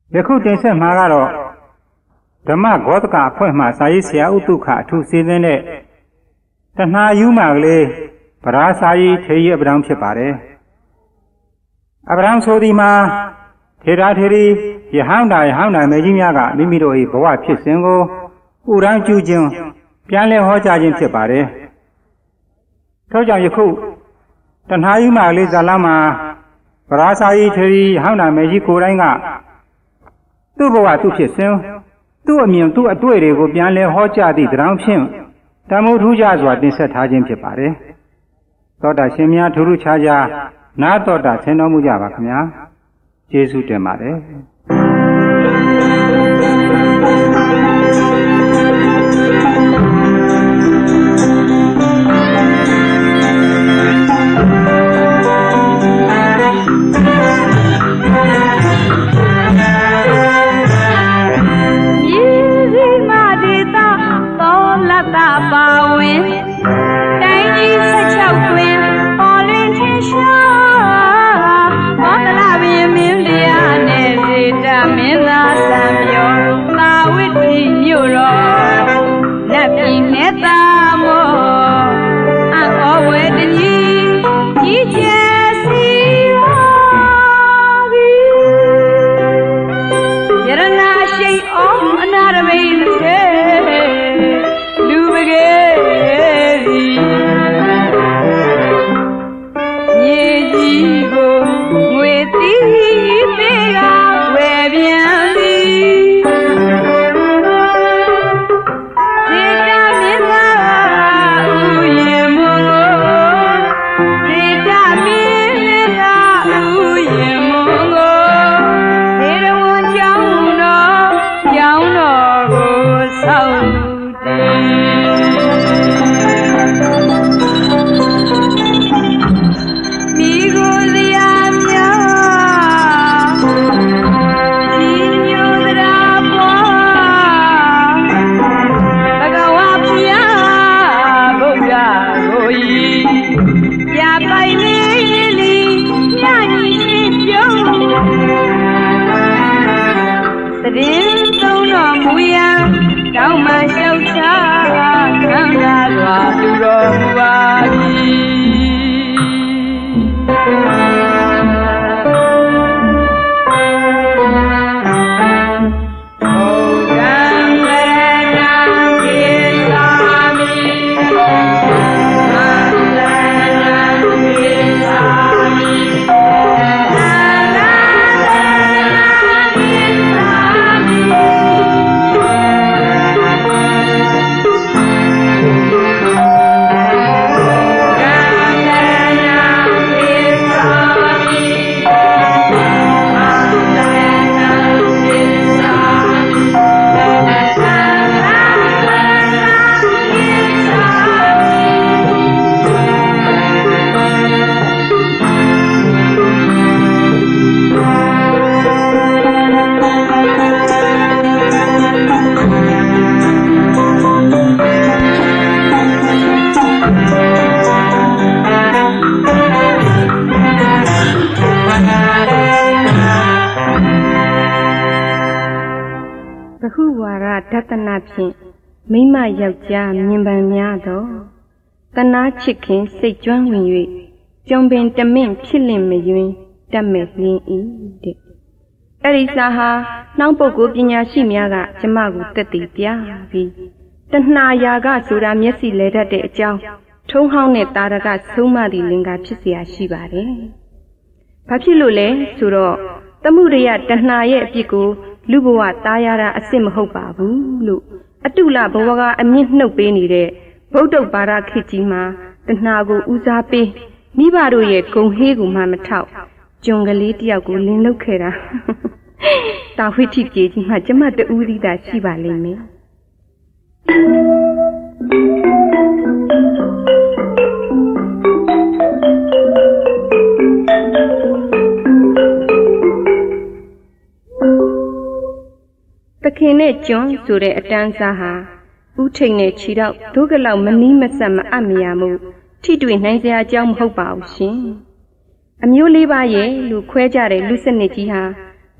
ယခုတင်ဆက်မှာကတော့ဓမ္မဂေါတကအဖွဲ့မှစာရေးဆရာဥတုခအထူးစီစဉ်တဲ့တဏှာယူမှကလေးဗရာစာရေးထေရီအပဒံဖြစ်ပါတယ်အပဒံဆိုဒီမှာထေရထေရီယဟန္တာမေကြီးများကမိမိတို့၏ဘဝဖြစ်စဉ်ကိုဥရန်ကျူးခြင်းပြန်လည်ဟောကြားခြင်းဖြစ်ပါတယ်ထို့ကြောင့်ယခုတဏှာယူမှကလေးဇာလမှာဗရာစာရေးထေရီယဟန္တာမေကြီးကိုယ်တိုင်ကသူ့ဘဝသူ့ဖြစ်စဉ်သူ့အမြင်သူ့အတွေ့တွေကိုပြန်လည်ဟောကြားသည့်တရားဖြင့်တမုထူးကြစွာတင်ဆက်ထားခြင်းဖြစ်ပါတယ်သောတာရှင်များထူးထူးခြားခြားနာတော်တာဆင်တော်မူကြပါခင်ဗျာကျေးဇူးတင်ပါတယ်ပါဝင်တိုင်းကြီး16တွင်ပေါ်လင်းထင်ရှားဘောတလာပင်မင်းလျာနဲ့စေတမင်းသားစံပြောသာဝိတိမြို့တော်လက်ပြီးနဲ့သာမောအဟောဝေတကြီးကြီးကျယ်စီပြီယရနာရှိအောင်အနာရမိတ်ဒသနာဖြင့်မိမယောက်ျားမြင်ပန်များသောတနာချစ်ခင်စိတ်ကျွမ်းဝင်၍ကြုံပင်တမင့်ဖြစ်လင့်မယွင်းတတ်မဲ့လင်း၏တဲ့အဲ့ဒီစာဟာနောက်ပုဂ္ဂိုလ်ပညာရှိများကကျမကိုတက်တည်ပြပြီးတဏှာရာဂဆိုတာမျက်စိလဲတတ်တဲ့အကြောင်းထုံးဟောင်းတဲ့တာရကဆုံးမသည့်လင်္ကာဖြစ်เสียရှိပါတယ်။ဘာဖြစ်လို့လဲဆိုတော့သမှုရိယတဏှာရဲ့အပြစ်ကိုလူဘဝသားရတာအစ်စ်မဟုတ်ပါဘူးလို့အတုလဘဝကအမြင့်နှုတ်ပေးနေတဲ့ဗုဒ္ဓဘာသာခေတ်ကြီးမှာတဏှာကိုဦးစားပေးမိဘတို့ရဲ့ဂုံဟေးကိုမှမထောက်ကျွန်ကလေးတယောက်ကိုလင်းလုတ်ခဲ့တာတာဝိထိပြေကြီးမှကျမတူးသီးတာရှိပါလိမ့်မယ်တခင်နဲ့ကျွန်းဆိုတဲ့အတန်းစားဟာဥထိန်နဲ့ခြေတော့ဒုက္ခလောက်မနီးမဆက်မအပ်မရမှုထိတွေ့နိုင်စရာအကြောင်းမဟုတ်ပါဘူးရှင်အမျိုးလေးပါရဲ့လို့ခွဲကြတဲ့လူစနစ်ကြီးဟာဘ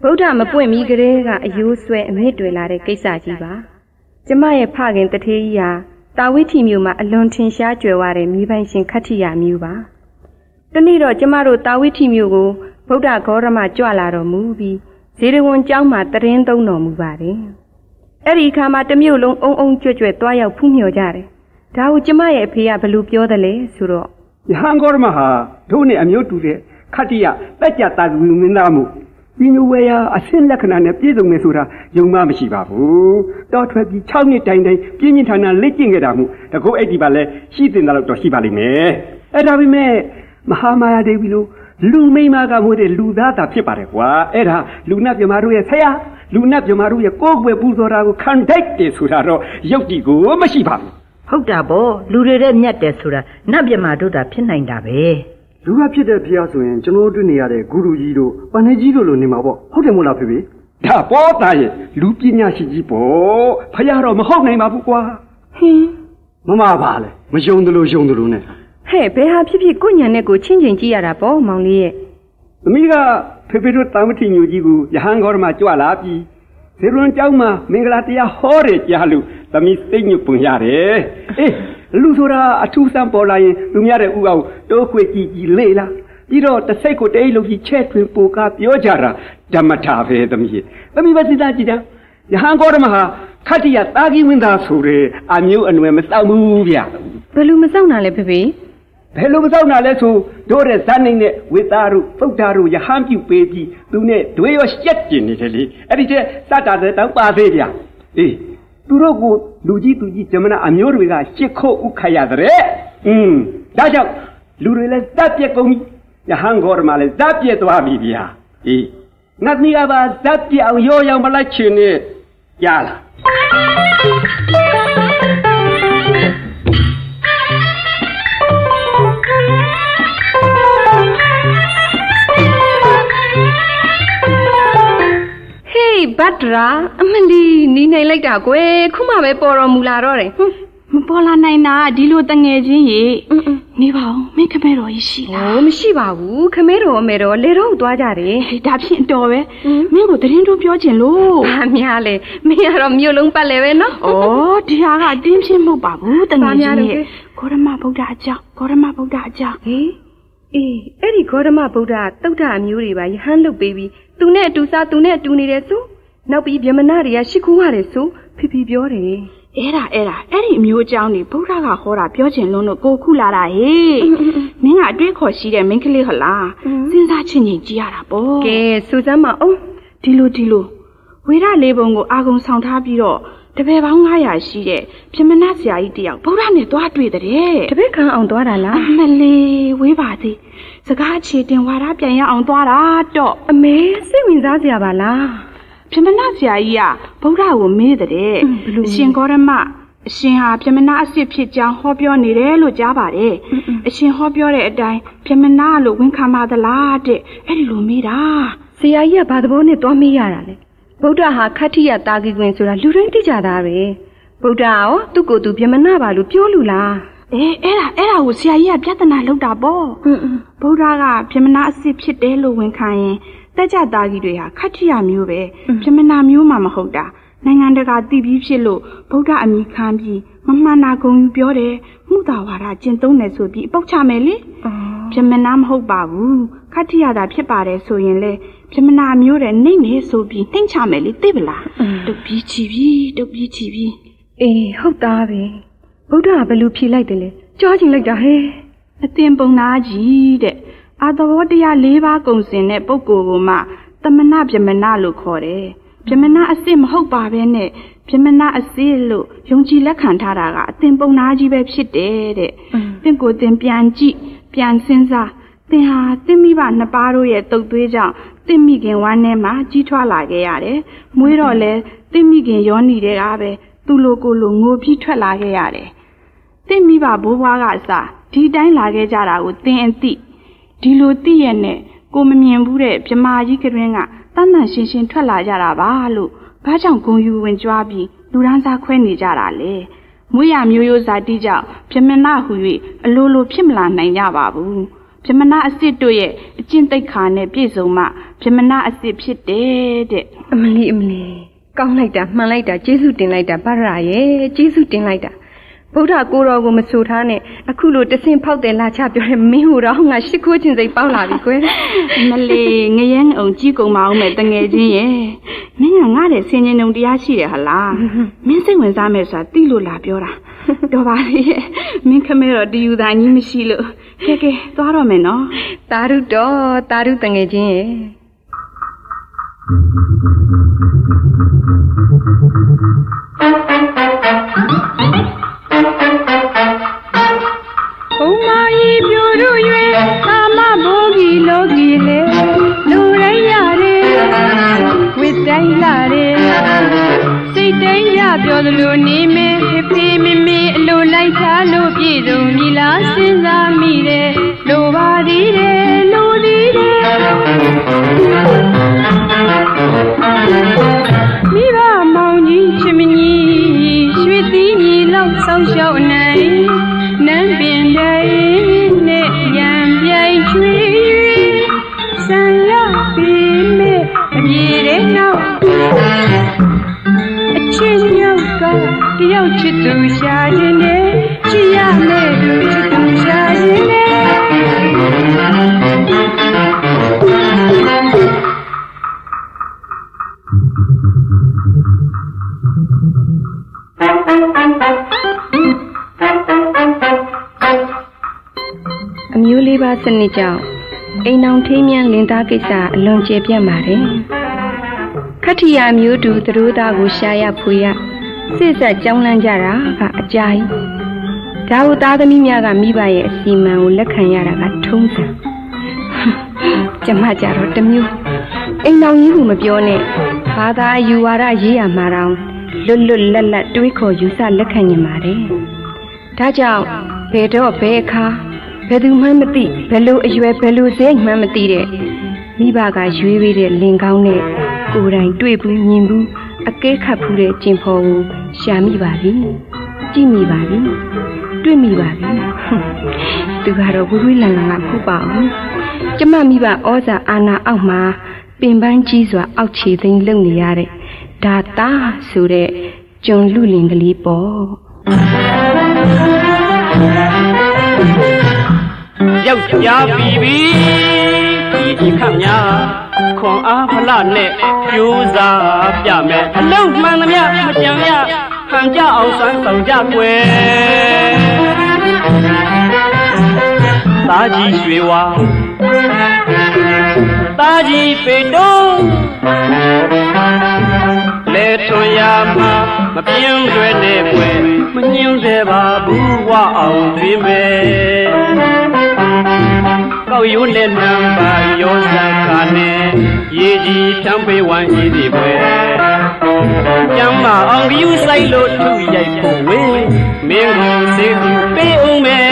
ဗုဒ္ဓမပွင့်မီကလေးကအယိုးဆွဲအမြင့်တွေလာတဲ့ကိစ္စကြီးပါကျမရဲ့ဖခင်တထေးကြီးဟာတာဝိထီမြို့မှာအလွန်ထင်ရှားကြွယ်ဝတဲ့မိပိုင်ရှင်ခတ္ထိယမျိုးပါတနေ့တော့ကျမတို့တာဝိထီမြို့ကိုဗုဒ္ဓဂေါရမကြွလာတော်မူပြီးဇေရဝံကျောင်းမှာတရင်သုံးတော်မူပါတယ်အဲ့ဒီအခါမှာတမျိုးလုံးအုံအုံကြွကြွသွားရောက်ဖူးမြော်ကြတယ်ဒါကိုကျမရဲ့အဖေကဘယ်လိုပြောတယ်လဲဆိုတော့ယဟန်ဂေါရမဟာတို့နဲ့အမျိုးတူတဲ့ခတ္တိယတက်ကြတာကူမင်းသားမှုဒီညဝေယအဆင့်လက္ခဏာနဲ့ပြည့်စုံနေဆိုတာယုံမှမရှိပါဘူးတော်ထွက်ပြီး6နှစ်တိုင်တိုင်ပြင်းပြင်းထန်ထန်လက်ကျင့်ခဲ့တာမှုတကုတ်အဲ့ဒီပါလဲရှိတင်တယ်လို့တော့ရှိပါလိမ့်မယ်အဲ့ဒါပေမဲ့မဟာမာယာဒေဝီလိုလူမိန်းမကမို့တဲ့လူသားတာဖြစ်ပါတယ်ကွာအဲ့ဒါလူနတ်ပြမတို့ရဲ့ဆရာလူနတ်ပြမတို့ရဲ့ကိုယ်ွယ်ပူဇော်တာကိုခံတိုက်တယ်ဆိုတာတော့ယုတ်တိကိုမရှိပါဘူးဟုတ်တာပေါ့လူတွေတဲ့မြတ်တယ်ဆိုတာနတ်ပြမတို့တာဖြစ်နိုင်တာပဲလူကဖြစ်တဲ့ဖျားဆိုရင်ကျွန်တော်တွေ့နေရတဲ့ဂုရုကြီးတို့ပဏ္ဍကြီးတို့လိုနေမှာပေါ့ဟုတ်တယ်မို့လားဖေဖေဒါပေါ်သားရဲ့လူပညာရှိကြီးပေါ့ဖျားတော့မဟုတ်နိုင်ပါဘူးကွာဟင်းမမပါလေမယုံတယ်လို့ယုံတယ်လို့နဲ့ဟဲ့ဘယ်ဟာဖြစ်ဖြစ်ကိုညံနဲ့ကိုချင်းချင်းကြည့်ရတာပေါ့မောင်လေးရဲ့သမီးကဖေဖေတို့တာမတိညိုကြီးကိုယဟန်ဂေါရမကြွလာပြီးဇေရွန်ကျောင်းမှာမင်္ဂလာတရားဟောတယ်ကြားလို့သမီးစိတ်ညစ်ပုံရတယ်အေးလူဆိုတာအထူးဆန်းပေါ်လာရင်လူများတဲ့ဥအောင်တိုးခွေကြည့်ကြည့်လေလားပြီးတော့တစ်စိတ်ကိုတအိတ်လုံးကြီးချဲ့ထွင်ပိုကားပြောကြတာဓမ္မထာပဲသမီးပဲစဉ်းစားကြည့်တာယဟန်ဂေါရမဟာခတ္တိယတာဂိဝင်းသားဆိုတဲ့အမျိုးအနွယ်မစောက်ဘူးဗျဘယ်လိုမစောက်နာလဲဖေဖေဘယ်လိုမစောက်နာလဲဆိုတို့တဲ့ဇာနိုင်နဲ့ဝိသားတို့ဖုတ်တာတို့ယဟန်ပြုပေးပြီးသူနဲ့ဒွေရောရှက်ကျင်နေတယ်လေအဲ့ဒီတဲ့စတာတဲ့တောင်းပါသေးဗျအေးသူတို့ကိုလူကြီးသူကြီးဂျမနာအမျိုးတွေကရှစ်ခုတ်ဥခရရတဲ့ဒါကြောင့်လူတွေလည်းဇက်ပြက်ကုန်ပြီယဟန်ဂေါရမလည်းဇက်ပြက်သွားပြီဗျာအေးငါသမီးကပါဇက်ပြက်အောင်ရောရောင်မလိုက်ချင်နဲ့ရလားဘတ်ဒရာအမလီနီးနေလိုက်တာကွယ်ခုမှပဲပေါ်တော်မူလာတော့တယ်မပေါ်လာနိုင်တာဒီလိုတငယ်ချင်းရေနေပါဦးမင်းခမဲတော်ကြီးရှိလားမရှိပါဘူးခမဲတော်အမေတော်လေတော့သွားကြတယ်ဒါဖြင့်တော်ပဲမင်းကိုတရင်တို့ပြောချင်လို့ဟာများလေမင်းကတော့မြို့လုံးပတ်လေပဲနော်ဩဒီဟာကအတင်းဖြစ်မဟုတ်ပါဘူးတငယ်ချင်းရေဂေါရမဗုဒ္ဓအကြောင်းဂေါရမဗုဒ္ဓအကြောင်းအေးအဲ့ဒီဂေါရမဗုဒ္ဓတုတ်တအမျိုးတွေပါယဟန်လုပ်ပေးပြီးသူနဲ့အတူစားသူနဲ့အတူနေတယ်ဆိုနောက်ပြီးဗြဟ္မဏတွေကရှိခိုးရတယ်ဆိုဖိဖိပြောတယ်အဲ့ဒီအမျိုးအကြောင်းတွေဗုဒ္ဓကဟောတာပြောချင်လို့ကိုခုလာတာဟေးမင်းကအတွေ့ခေါ်ရှိတဲ့မင်းကလေးဟလားစဉ်းစားချင်းချင်းကြည့်ရတာပေါ့ကဲစူစမ်းမအောင်ဒီလိုဝေရလေးပုံကိုအာဂုံဆောင်ထားပြီးတော့တပည့်ပေါင်း900ရှိတဲ့ဗြဟ္မဏဆရာကြီးတယောက်ဗုဒ္ဓနဲ့သွားတွေ့တဲ့တပည့်ခံအောင်သွားတာလားအမလေးဝေးပါသေးစကားအခြေတင်ဝါဒပြန်ရအောင်သွားတာတော့အမေစိတ်ဝင်စားစရာပါလားဗြဟ္မဏဆရာကြီးကဗုဒ္ဓကိုမေးတဲ့အရှင်ဂေါရမအရှင်ဟာဗြဟ္မဏအစစ်ဖြစ်ကြောင်းဟောပြောနေတယ်လို့ကြားပါတယ်အရှင်ဟောပြောတဲ့အတိုင်းဗြဟ္မဏလို့ဝန်ခံပါသလားတဲ့အဲ့ဒီလိုမေးတာဆရာကြီးကဘာသဘောနဲ့သွားမေးရတာလဲဗုဒ္ဓဟာခတ္ထိယတာဂိကွင်ဆိုတာလူတိုင်းသိကြတာပဲဗုဒ္ဓရောသူ့ကိုယ်သူဗြဟ္မဏပါလို့ပြောလို့လားအဲ့ဒါကိုဆရာကြီးကပြဿနာလုပ်တာပေါ့ဗုဒ္ဓကဗြဟ္မဏအစစ်ဖြစ်တယ်လို့ဝန်ခံရင်တက်ကြသားကြီးတွေဟာခတ္ထိယမျိုးပဲဗြဟ္မဏမျိုးမှမဟုတ်တာနိုင်ငံတကာသိပြီးဖြစ်လို့ဗုဒ္ဓအမိခံပြီးမမှန်တာဂုံယူပြောတယ်မှုသာဝါဒကျင့်သုံးတယ်ဆိုပြီးပုတ်ချမယ်လေဗြဟ္မဏမဟုတ်ပါဘူးခတ္ထိယသာဖြစ်ပါတယ်ဆိုရင်လေဗြဟ္မဏမျိုးတဲ့နှိမ့်နေဆိုပြီးနှိမ့်ချမယ်လေသိပလားတုတ်ပြီးချီပြီးအေးဟုတ်သားပဲဗုဒ္ဓကဘယ်လိုဖြေလိုက်တယ်လဲကြားချင်လိုက်တာဟဲ့အသင်ပုံနာကြီးတဲ့အာသဘောတရား၄ပါးကုံစင်တဲ့ပုဂ္ဂိုလ်ကိုမှသမဏဗြဟ္မဏလို့ခေါ်တယ်ဗြဟ္မဏအစစ်မဟုတ်ပါပဲနဲ့ဗြဟ္မဏအစစ်လို့ယုံကြည်လက်ခံထားတာကအသင်ပုံနာကြီးပဲဖြစ်တယ်တဲ့သင်ကိုသင်ပြန်ကြည့်ပြန်စဉ်းစားသင်ဟာသင်မိဘနှစ်ပါးတို့ရဲ့တုတ်သွေးကြောင့်သင်မိခင်ဝမ်းထဲမှာကြီးထွားလာခဲ့ရတယ်မွေးတော့လဲသင်မိခင်ရောနေတဲ့ကားပဲသူ့လိုကိုလိုငိုပြီးထွက်လာခဲ့ရတယ်သင်မိဘဘိုးဘွားကအစဒီတိုင်းလာခဲ့ကြတာကိုသင်အသိဒီလိုသိရနဲ့ကိုမမြင်ဘူးတဲ့မြမကြီးကရင်ကတန်တန်ရှင်းရှင်းထွက်လာကြတာပါလို့ဘာကြောင့်ဂုံယူဝင်ကြွားပြီးလူရန်စားခွဲနေကြတာလဲမွေးရမျိုးရိုးဇာတိကြောင့်ဗြဟ္မဏဟူ၍အလိုလိုဖြစ်မလာနိုင်ကြပါဘူးဗပြမနာအစ်စ်တို့ရဲ့အကျင့်သိက္ခာနဲ့ပြည့်စုံမှပြမနာအစ်စ်ဖြစ်တယ်တဲ့အမလီကောင်းလိုက်တာမှန်လိုက်တာကျေးဇူးတင်လိုက်တာဗရရဲ့ကျေးဇူးတင်လိုက်တာဗုဒ္ဓကိုတော်ကိုမဆိုထားနဲ့အခုလိုတဆင်ဖောက်တယ်လာချပြောတယ်မင်းဟူတော့ငါရှစ်ခိုးချင်းစိတ်ပေါက်လာပြီကွယ်မလေးငရဲအောင်ကြီးကုန်မအောင်မဲ့တငယ်ချင်းရဲ့မင်းကငါ့တဲ့ဆင်ញင်ုံတရားရှိတယ်ဟလားမင်းစိတ်ဝင်စားမဲ့ဆိုတာသိလို့လာပြောတာတော်ပါလေမင်းခမဲတော့တယူသာကြီးမရှိလို့ကဲသွားတော့မယ်နော်တာရုတငယ်ချင်းရဲ့ဘုံမကြီးပြိုတို့၍သာမဘိုးကြီးလောကီလေလူတိုင်းရတယ်ဝိတိုင်းလာတယ်စိတ်တိုင်းရပြောသလိုနေမယ်ဖေးမေအလိုလိုက်ချလို့ပြည့်စုံပြီလားစဉ်းစားမိတယ်လိုပါသေးတယ်လိုသေးတယ်မိဘမောင်ကြီးချစ်မကြီးရွှေသီးမြေလောက်ဆောင်းရှောက်နိုင်နန်းပင်တိုင်းနဲ့ရံပြိုင်ချွေဆံရပေမဲ့အပြေတဲ့နောက်အချင်းယောက်ကတယောက်ချစ်သူရှာခြင်းနဲ့ချစ်ရမဲ့သူချစ်သူရှာခြင်းနဲ့အမျိုးလေးပါးစနစ်ကြောင့်အိမ်အောင်ထိမ်းမြန်းလင်သားကိစ္စအလွန်ကျေပြတ်ပါတယ်ခတ္တိယမျိုးတူသတို့သားကိုရှာရဖွေရစိတ်ဆက်ကြောင်းလန်းကြတာကအကြာကြီးဒါဟုသားသမီးများကမိဘရဲ့အစီအမံကိုလက်ခံရတာကထုံးစံကျမကြတော့တမျိုးအိမ်အောင်ကြီးကမပြောနဲ့ဘာသာအယူဝါဒရေးရမှာတောင်လွတ်လပ်တွေးခေါ်ယူဆလက်ခံနေပါတယ်ဒါကြောင့်ဘယ်တော့ဘယ်အခါဘယ်သူမှမသိဘယ်လိုအရွယ်ဘယ်လိုစိတ်မှမသိတဲ့မိဘကရွေးပေးတဲ့လင်ကောင်းနဲ့ကိုယ်တိုင်တွေ့ဘူးမြင်ဘူးအကဲခတ်ဘူးတဲ့ကျင်ဖော်ကိုရှာမိပါပြီကြည့်မိပါပြီတွေ့မိပါပြီသူကတော့ဝိဝိလန်ကမဟုတ်ပါဘူးကျမမိဘဩဇာအာဏာအောက်မှာပင်ပန်းကြီးစွာအောက်ခြေသိမ်းလုံနေရတဲ့ဒါတာဆိုတဲ့ကျွန်လူလင်ကလေးပေါ့ယောက်ျားပြီဒီခန့်များခွန်အားဖလားနဲ့ကြိုးစားပြမယ်အလုံးမှန်သမျှမကြံရဟန်ကြအောင်စမ်းဆောင်ကြွယ်သားကြီးရွှေဝါသားကြီးပေတုံးလေထွန်ရမှာမပြင်းရွယ်နဲ့ွယ်မညှင်းသေးပါဘူးဝအောင်တွင်ပဲကောက်ရိုးနဲ့နံပါရောစခါနဲ့ရေကြီးဖြန်းပေးဝမ်းဤသည်ပဲကျမ်းမအောင်ယူဆိုင်လို့ထုရိုက်ဖို့ဝေးမင်းကိုစေသူပေးအောင်မယ်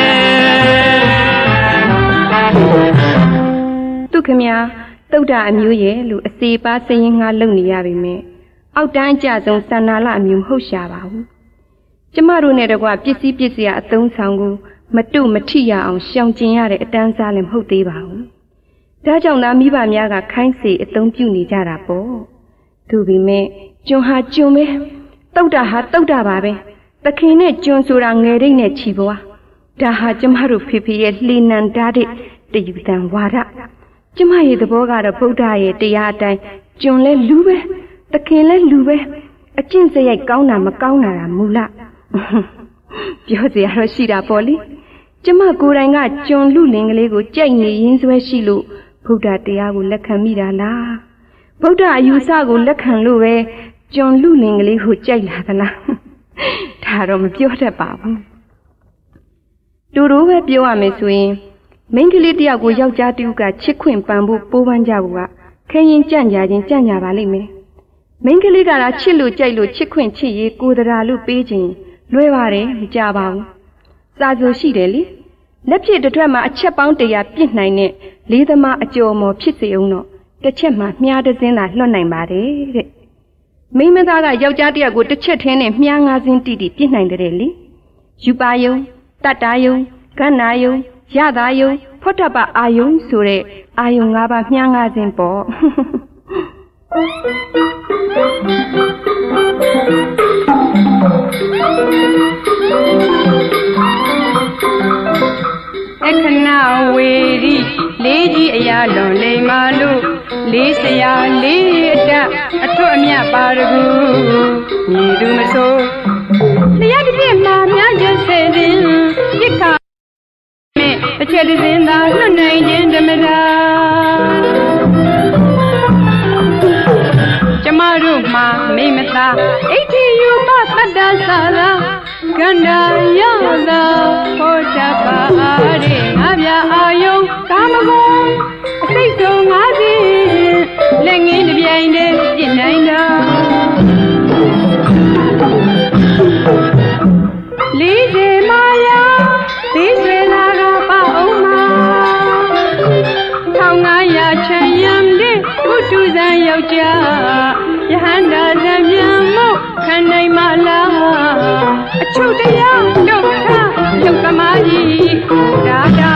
သူခင်ဗျာတုတ်တာအမျိုးရဲ့လို့အစီပါစရင်ငါလုံနေရပြီမဲ့အောက်တန်းအကျဆုံးစန္နာလအမျိုးမဟုတ်ရှာပါဘူးကျမတို့နဲ့တကွပစ္စည်းရအသုံးဆောင်ကိုမတုမထိရအောင်ရှောင်ကျင်ရတဲ့အတန်းစားလည်းမဟုတ်သေးပါဘူးဒါကြောင့်သာမိဘများကခိုင်းစေအသုံးပြုနေကြတာပေါ့သူပေမဲ့ကျွန်ဟာကျွန်ပဲတုတ်တာဟာတုတ်တာပါပဲသခင်နဲ့ကျွန်ဆိုတာငယ်တိတ်နဲ့ချီပွားဒါဟာကျမတို့ဖေဖေရဲ့လှေနံဓာတ်တယူတန်ဝါဒကျမရဲ့သဘောကတော့ဗုဒ္ဓရဲ့တရားအတိုင်းကျွန်လဲလူပဲသခင်လဲလူပဲအကျင့်စရိုက်ကောင်းတာမကောင်းတာမူလပြောစရာတော့ရှိတာပေါ့လေကျမကိုယ်တိုင်ကကျွန်လူလင်ကလေးကိုကြိုက်နေရင်းစွဲရှိလို့ဗုဒ္ဓတရားကိုလက်ခံမိတာလားဗုဒ္ဓအယူဆကိုလက်ခံလို့ပဲကျွန်လူလင်ကလေးကိုကြိုက်လာသလားဒါတော့မပြောတတ်ပါဘူးတူတူပဲပြောရမယ်ဆိုရင်မိန်းကလေးတယောက်ကိုယောက်ျားတယောက်ကချစ်ခွင့်ပန်ဖို့ပိုးပန်းကြဖို့ကခရင်ကြံ့ကြခြင်းကြံ့ကြပါလိမ့်မယ်မိန်းကလေးကလာချစ်လို့ကြိုက်လို့ချစ်ခွင့်ချစ်ရေးကိုယ်တရားလို့ပေးခြင်းလွဲပါတယ်မကြပါဘူးစာဆိုရှိတယ်လေလက်ဖြစ်တစ်ထွက်မှာအချက်ပေါင်း100ပြစ်နိုင်တဲ့လေးသမားအကျော်မော်ဖြစ်စေအောင်တော့တစ်ချက်မှာမြားတစ်စင်းသာလွှတ်နိုင်ပါတယ်တဲ့မိန်းမသားကယောက်ျားတယောက်ကိုတစ်ချက်ထင်းနဲ့မြား5စင်းတိတိပြစ်နိုင်တယ်လေယူပါယုံတတ္တာယုံကန္နာယုံရတာယုံဖွတ်တပအာယုံဆိုတဲ့အာယုံ၅ပါးမြှငါခြင်းပေါ့အခဏဝေရီလေးကြီးအရာလွန်လိမ္မာလို့လေးဆရာလေးအတအထွတ်အမြတ်ပါတကူမြည်သူမဆိုးလျက်တစ်ပြည့်မှာများကျဆဲခြင်းပြစ်ခါမဲ့အချက်တစ်စင်းသာလွတ်နိုင်ခြင်းဓမ္မတာကျမတို့မှာမိမသားအဋ္ဌိယုပတတ္တသာသာကန္တာယသာဟောတပါရဲငါပြအာယုကာမဂုဏ်အစိတ်ဆုံးငါစီလက်ငင်းတစ်ပြိုင်တည်းပြစ်နိုင်တာလေးစေမာယာလေးဆွေလာကပအောင်မှာ1500ချမ်းရံလေးဘုသူဇံယောက်ျားယဟန္တာဇံမြန်မို့ခံနိုင်မလားအချုပ်တရားဒုက္ခဒုက္ခမကြီးဒါတာ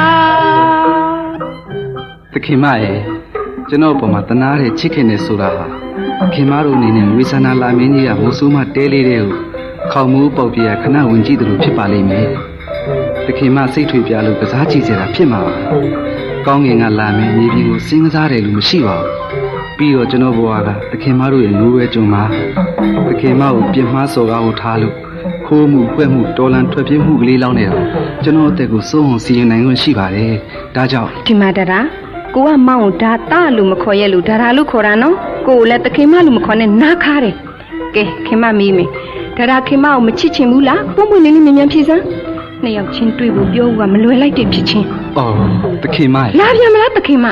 သခင်မရဲ့ကျွန်တော်ပုံမှာတနာတဲ့ချစ်ခင်နေဆိုတာဟာခင်မတို့အနေနဲ့ဝေဆန္ဒလာမင်းကြီးကမိုးဆိုးမတဲလေးတဲ့ကိုခေါင်းမူးပုတ်ပြခဏဝင်ကြည့်တယ်လို့ဖြစ်ပါလိမ့်မယ်သခင်မစိတ်ထွေပြလို့ကစားကြည့်စရာဖြစ်မှာပါကောင်းငင်ကလာမင်းမြေပြင်ကိုစဉ်းစားတယ်လို့မရှိပါဘူးပြီးတော့ကျွန်တော်ဘဝကသခင်မတို့ရဲ့နိုးဝဲကြုံမှာသခင်မကိုပြင်းမှားစော်ကားကိုထားလို့ခိုးမှုဖွက်မှုတော်လန်ထွက်ပြေးမှုကလေးလောင်းနေတာကျွန်တော်အသက်ကိုစိုးအောင်စီရင်နိုင်ခွင့်ရှိပါတယ်ဒါကြောင့်ဒီမှာဒါကိုကမောင်ဒါတလို့မခေါ်ရလို့ဒါလို့ခေါ်တာနော်ကိုလည်းသခင်မလို့မခေါ်နဲ့နားခါတယ်ကဲခင်မမီးမယ်ဒါခင်မကိုမချစ်ချင်ဘူးလားပုံပွင့်လေးလေးမြင်မြန်ဖြေစမ်းနှစ်ယောက်ချင်းတွေ့ဖို့ပြောဦးကမလွယ်လိုက်တဲ့ဖြစ်ချင်းအော်သခင်မလာပြန်မလားသခင်မ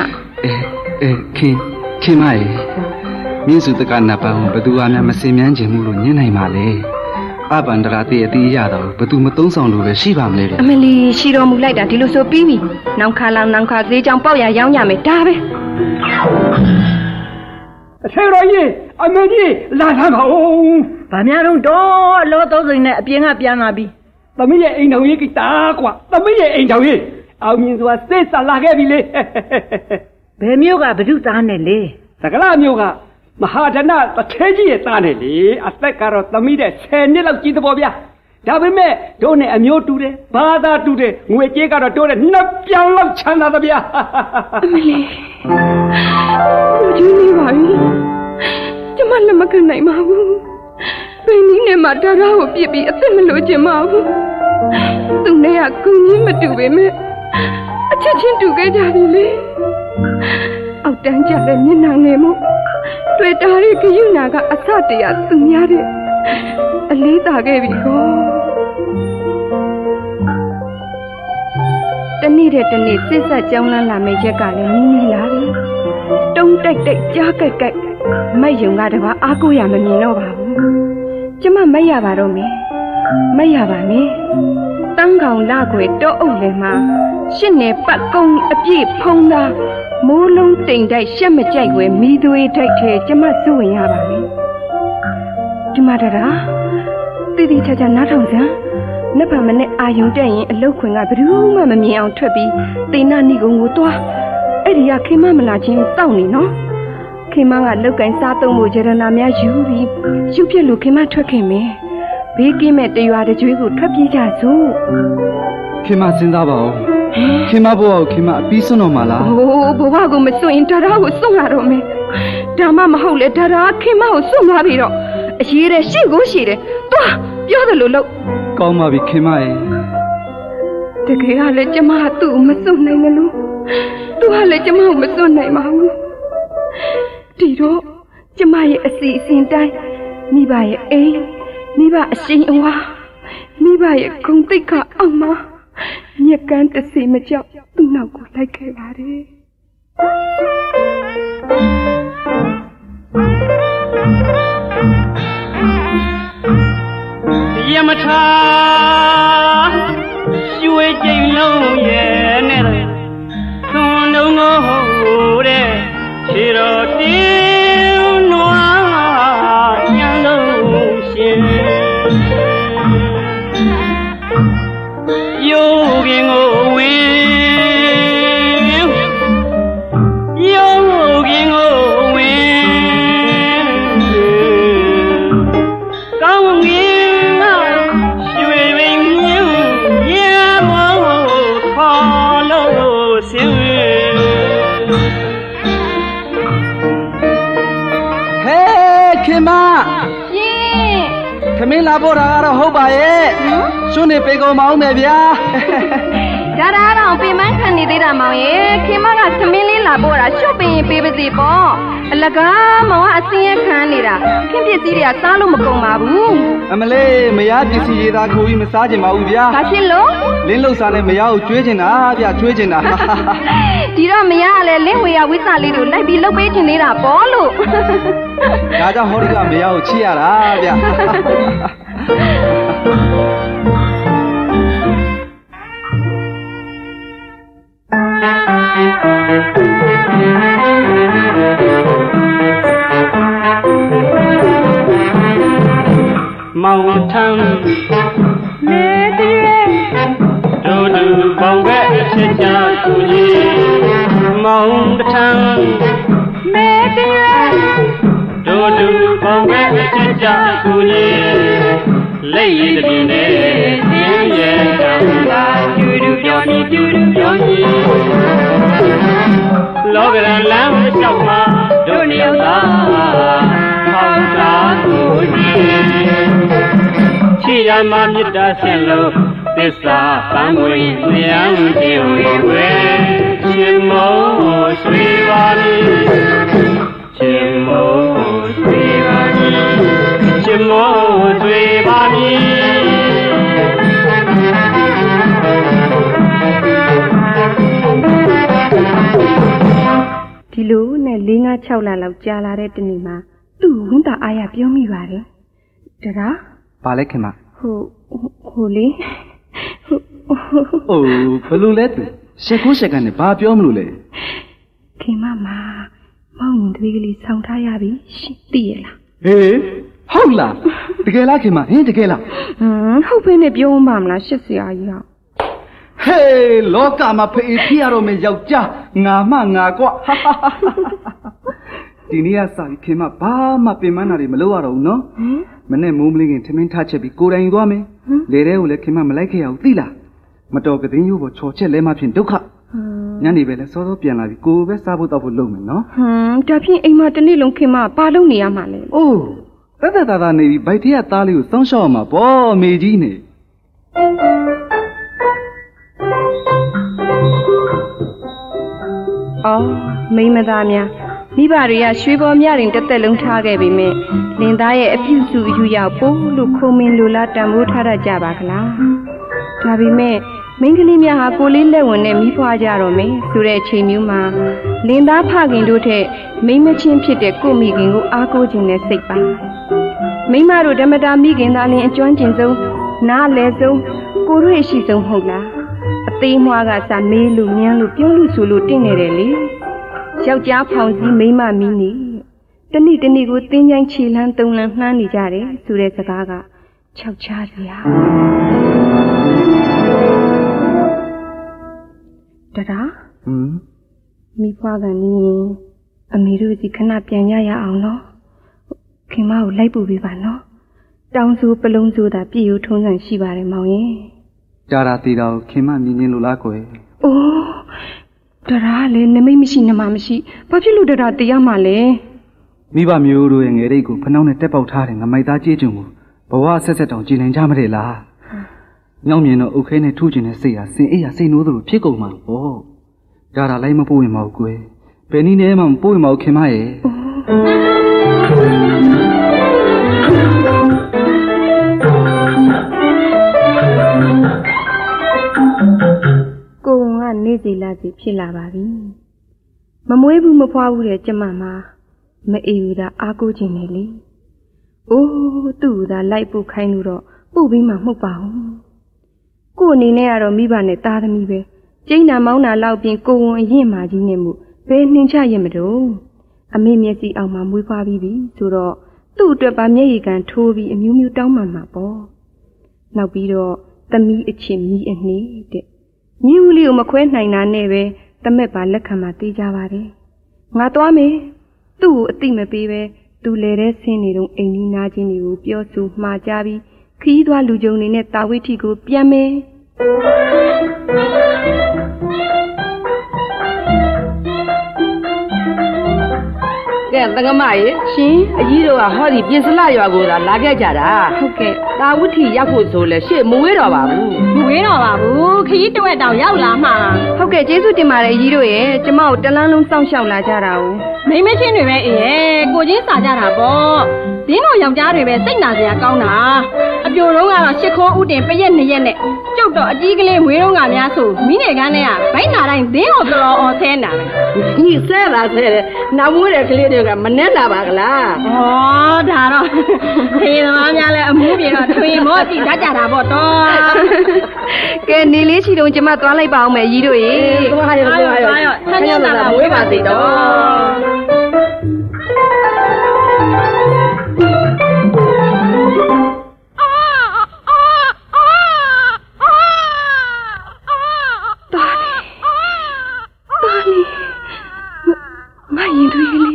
ခင်မရေမြင့်စုတကနာပန်းဘသူအားများမစင်မြန်းခြင်းမှုလို့ညှင်းနိုင်ပါလေအပန္တရာတိအတိရတော့ဘသူမသုံးဆောင်လို့ပဲရှိပါမလဲအမလီရှိတော်မူလိုက်တာဒီလိုဆိုပြီးပြီနောက်ခါလောက်နောက်ခါဈေးကြောင်ပေါက်ရရောင်းရမယ်ဒါပဲအထေတော်ကြီးအမေကြီးလာလာပါဦးဗာများတော့အလော30နဲ့အပြင်ကပြန်လာပြီသမီးရဲ့အိမ်တော်ကြီးကိတာကွာသမီးရဲ့အိမ်တော်ကြီးအောင်မြင်စွာစိတ်ဆာလာခဲ့ပြီလေဘယ်မျိုးကဘဒုသားနဲ့လေသကလမျိုးကမဟာဒနတထဲကြီးရဲ့သားနဲ့လေအသက်ကတော့သမီးတဲ့10နှစ်လောက်ကြီးသဘောဗျာဒါပေမဲ့တို့နဲ့အမျိုးတူတယ်ဘာသာတူတယ်ငွေကြေးကတော့တို့နဲ့နှစ်ပြောင်လောက်ချမ်းသာသဗျာအမလေးကိုကြီးနေပါပြီကျမလည်းမခံနိုင်ပါဘူးဘယ်နည်းနဲ့မှဒါရကိုပြစ်ပြီးအသက်မလို့ချင်ပါဘူးသူနဲ့ကကုကြီးမတူပေမဲ့အချစ်ချင်းတူခဲ့ကြပြီလေအောက်တန်းကြတဲ့မျက်နှာငယ်မှုတွေ့တာရဲ့ခရုဏာကအစတရသူများတဲ့အလေးသာခဲ့ပြီကောတနေ့တဲ့တနေ့စစ်ဆက်ကြောင်းလန်းလာမယ့်ရက်ကလည်းနီးနီးလာပြီတုံးတိုက်တိုက်ကြားကြိုက်ကြိုက်မက်ယုံကတပါအားကိုးရမမြင်တော့ပါဘူးကျမမက်ရပါတော့မယ်မက်ရပါမယ်တန်းကောင်လာခွေတောအုပ်လည်းမှာရှစ်နယ်ပတ်ကုံအပြည့်ဖုံးသားမိုးလုံးတိမ်တိုက်ရှက်မကြိုက်ွယ်မိသွေးထိုက်ထဲကျမစိုးဝင်ရပါမယ်ဒီမှာတရာတည်တည်ချာချာနားထောင်စမ်းနှစ်ဖက်မနဲ့အာယုံတက်ရင်အလုတ်ခွင်ကဘယ်သူမှမမြင်အောင်ထွက်ပြီးတေနာနီကုံကိုတွားအဲ့ဒီကခင်မမလာချင်းစောင့်နေနော်ခင်မကလောက်ကင်စားသုံးဖို့ရတနာများယူပြီးယူပြက်လို့ခင်မထွက်ခင်မယ်ဘေးကင်းမဲ့တရွာတကြွေးကိုထွက်ပြေးကြစို့ခင်မစဉ်းစားပါဦးခင်မဘဝကိုခင်မအပြီးစွန့်တော့မှာလားဟိုးဘဝကိုမစွန့်ရင်ဒါကိုစွန့်ရတော့မယ်ဒါမှမဟုတ်လေဒါခင်မကိုစွန့်သွားပြီတော့အရေးတဲ့ရှေ့ကိုရှေ့တယ်သွားပြောတယ်လို့လို့ကောင်းပါပြီခင်မရဲ့တကယ်ကလည်းကျမကသူ့ကိုမစွန့်နိုင်ဘူးသူကလည်းကျမကိုမစွန့်နိုင်ပါဘူးဒီတော့ကျမရဲ့အစီအစဉ်တိုင်းမိဘရဲ့အိမ်မိဘအရှင်အဝါမိဘရဲ့ဂုဏ်သိက္ခာအောက်မှာမြက်ကန်းတစီမကြောက်သူ့နောက်ကိုလိုက်ခဲ့ပါတယ်ယမထာရွှေကြိမ်လုံးရဲ့နဲ့သွန်လုံးကိုတဲ့ခြေတော်တင်းနွားညံလုံးရှင်ယိုးခင်ကိုဝင်ခင်မရှင်သမင်းလာဖို့တာကတော့ဟုတ်ပါရဲ့စွန့်နေပေကုန်မအောင်မယ်ဗျာဒါတော့ပင်မခံနေသေးတာမောင်ရဲ့ခင်မကသမင်းလေးလာဖို့တာရှုပ်ပင်ပေးပါစီပေါ့အလကားမောင်ကအစင်းရခံနေတာခင်ပစ္စည်းတွေကစားလို့မကုန်ပါဘူးအမလေးမရပစ္စည်းရသားခိုးပြီးမစားကြပါဘူးဗျာဘာဖြစ်လို့လင်းလှုပ်စားနဲ့မရကိုကျွေးချင်တာဗျာကျွေးချင်တာဒီတော့မရကလည်းလင်းဝေရဝိသလေးတို့လိုက်ပြီးလှုပ်ပေးချင်နေတာပေါ့လို့ဒါကြောင့်ဟောဒီကမရကိုချစ်ရတာဗျာမောင်ထမ်းလေတည်းတို့လူပေါင်းပဲအဖြစ်ချသူကြီးမောင်ထမ်းမေတည်းတို့လူပေါင်းပဲအဖြစ်ချသူကြီးလက်ရည်တပြင်းနဲ့ရင်းရဲ့တောင်းလာကျူတူပြောနေကျူတူပြောနေလောကရန်လမ်းလျှောက်မှာတို့နှစ်ယောက်သာပေါင်းစားသူကြီးချီရမှာမြတ်တာဆင်လို့သစ္စာပန်းဝင်လျံကြည်ဝေရှင်မောဆွေပါမည်ရှင်မောဆွေပါမည်ရှင်မောဆွေပါမည်ဒီလိုနဲ့4-5-6 လလောက်ကြာလာတဲ့တနေ့မှာသူ့ဝန်တာအားရပြောမိပါတယ်ဒါဘာလဲခင်မဟိုလေအိုးဘယ်လိုလဲသူရှက်ကိုရှက်ကနေဘာပြောမလို့လဲခင်မမောင်ရင်သွေးကလေးဆောင်းထားရပြီရှင်သိရလားဟေးဟုတ်လားတကယ်လားခင်မဟင်းတကယ်လားဟုတ်ဖေးနဲ့ပြောမှမလားရှစ်စရာကြီးဟာဟေးလောကမှာဖေးဖြစ်ရတော့မယ်ယောက်ျားငါမှငါကွဒီနေ့ကစပြီးခင်မဘာမှပင်မနာတွေမလုပ်ရတော့ဘူးနော်မနဲ့မိုးမလေးခင်ထမင်းထားချက်ပြီးကိုယ်တိုင်သွားမယ်လေထဲကိုလည်းခင်မမလိုက်ခဲ့ရဘူးသိလားမတော်ကတင်းရိုးပေါ်ချော်ချက်လဲမှဖြင့်ဒုက္ခညနေပဲလဲစောစောပြန်လာပြီးကိုယ်ပဲစားဖို့တောက်ဖို့လုပ်မယ်နော်ဒါဖြင့်အိမ်မှာတနေ့လုံးခင်မဘာလုပ်နေရမှာလဲအိုးတက်တာနေပြီးဗိုက်ထရသားလေးကိုစောင်းရှောက်အောင်မှာပေါ့မေကြီးနေအော်မိမသားများမိဘတွေကရွှေပေါ်မြရင်တက်တက်လုံးထားခဲ့ပေမဲ့လင်သားရဲ့အပြုစုအယူရောက်ပို့လို့ခုံမင်းလိုလားတန်ဖိုးထားတတ်ကြပါကလားဒါပေမဲ့မိန်းကလေးများဟာကိုလေးလက်ဝင်နဲ့မိဖွားကြတော့မယ်ဆိုတဲ့အချိန်မျိုးမှာလင်သားဖခင်တို့ထက်မိမချင်းဖြစ်တဲ့ကိုမိခင်ကိုအားကိုးခြင်းနဲ့စိတ်ပါမိမတို့ဓမ္မတာမိခင်သားလင်အကျွမ်းကျင်ဆုံးနားလဲဆုံးကိုရွေ့ရှိဆုံးမဟုတ်လားအသေးမွားကစမေးလို့မြန်းလို့ပြုံးလို့ဆိုလို့တင့်နေတယ်လေယောက်ျားဖောင်စည်းမိန်းမမီးနေတနေ့တနေ့ကိုတင်းချိုင်းခြေလန်းတုံလန်းနှမ်းနေကြတယ်ဆိုတဲ့စကားကခြောက်ချစရာဒါမိဖွားကနေအမေတို့စီခဏပြန်ရအောင်နော်ခင်မကိုလိုက်ပို့ပေးပါနော်တောင်းစုပလုံးစုသာပြည့်ရိုးထုံးစံရှိပါတယ်မောင်ရဲ့ကြာတာတည်တာကိုခင်မမြင်လို့လားကွယ်အိုးဒါကလည်းနမိတ်မရှိနမမရှိဘာဖြစ်လို့ဒါတရားမှလဲမိဘမျိုးတို့ရဲ့ငယ်ရိတ်ကိုဖနှောင်းနဲ့တက်ပေါက်ထားတယ်ငမိုက်သားကြေးကျုံကိုဘဝဆက်ဆက်တောင်ကြည်နိုင်ကြမတယ်လားညောင်မြင်တော့အုတ်ခဲနဲ့ထူးကျင်တဲ့စိတ်ဟာစင်အိပ်ရစိတ်နိုးသလိုဖြစ်ကုန်မှာပေါ့ဒါလိုက်မပို့ရင်မဟုတ်ကွယ်ဘယ်နည်းနဲ့မှမပို့ရင်မဟုတ်ခင်မရဲ့ကိုကနေ့စီလာစီဖြစ်လာပါပြီမမွေးဘူးမဖွားဘူးတဲ့ကျမမှာမအေးဘူးသာအားကိုးခြင်းနဲ့လေအိုးသူ့သာလိုက်ပို့ခိုင်းလို့တော့ပို့ပြီးမှမဟုတ်ပါဘူးကိုအနေနဲ့ကတော့မိဘနဲ့သားသမီးပဲကျိန်းနာမောင်းနာလောက်ပြင်ကိုဝန်အရင်မှကြီးနေမှုဘယ်နှင်ချရင်မတော့အမေမျက်စိအောင်မှမွေးဖွားပြီးပြီဆိုတော့သူ့အတွက်ပါမျက်ရည်ကန်ထိုးပြီးအမျိုးမျိုးတောင်းမှမှာပေါ့နောက်ပြီးတော့သမီးအချစ်မီးအနှီးတဲ့မြင်းဦးလေးကိုမခွဲနိုင်တာနဲ့ပဲတမက်ပါလက်ခံမှတေးကြပါတယ်ငါသွားမယ်သူ့ကိုအတိမပေးပဲသူလေတဲ့ဆင်းနေတော့အိမ်ကြီးနာချင်းတွေကိုပြောဆိုမှားကြပြီးခီးသွားလူကြုံနေနဲ့တာဝိထီကိုပြန်မယ်ကဲတက္ကမရေရှင်အကြီးတို့ကဟောဒီပြင်စလရွာကိုသာလာခဲ့ကြတာဟုတ်ကဲ့ဒါဝိထီရောက်ဖို့ဆိုလဲရှေ့မဝေးတော့ပါဘူးမဝေးတော့ပါဘူးခရီးတဝက်တောင်ရောက်လာမှာဟုတ်ကဲ့ကျေးဇူးတင်ပါတယ်အကြီးတို့ရဲ့ကျမကိုတလန်းလုံးစောင့်ရှောက်လာကြတာ哦မိမချင်းတွေပဲအေးရဲ့ကိုချင်းစာကြတာပေါ့ဒင်းတို့ယောက်ျားတွေပဲစိတ်နာစရာကောင်းတာအပြိုတော့ကတော့ရှစ်ခိုးဥတင်ပရက်2ရက်နဲ့ကျုပ်တော့အကြီးကလေးမွေးတော့ကများဆိုမိနေကန်းနဲ့ကဘိုင်းနာတိုင်းဒင်းကိုတော်တော်အော်ဆဲနာပဲဒီဆဲတာဆဲတယ်နောက်မွေးတဲ့ကလေးတွေကမနဲ့လာပါကလားဩဒါတော့ခေသမားများလဲအမှုပြေတော့ထွေမောကြည့်တတ်ကြတာပေါ့တော့ကဲနေလေးချီတုံကျမသွားလိုက်ပါအောင်မယ်ကြီးတို့ရေသွားရောဆန်းရလာမွေးပါသေးတော့မရင်တွေလေ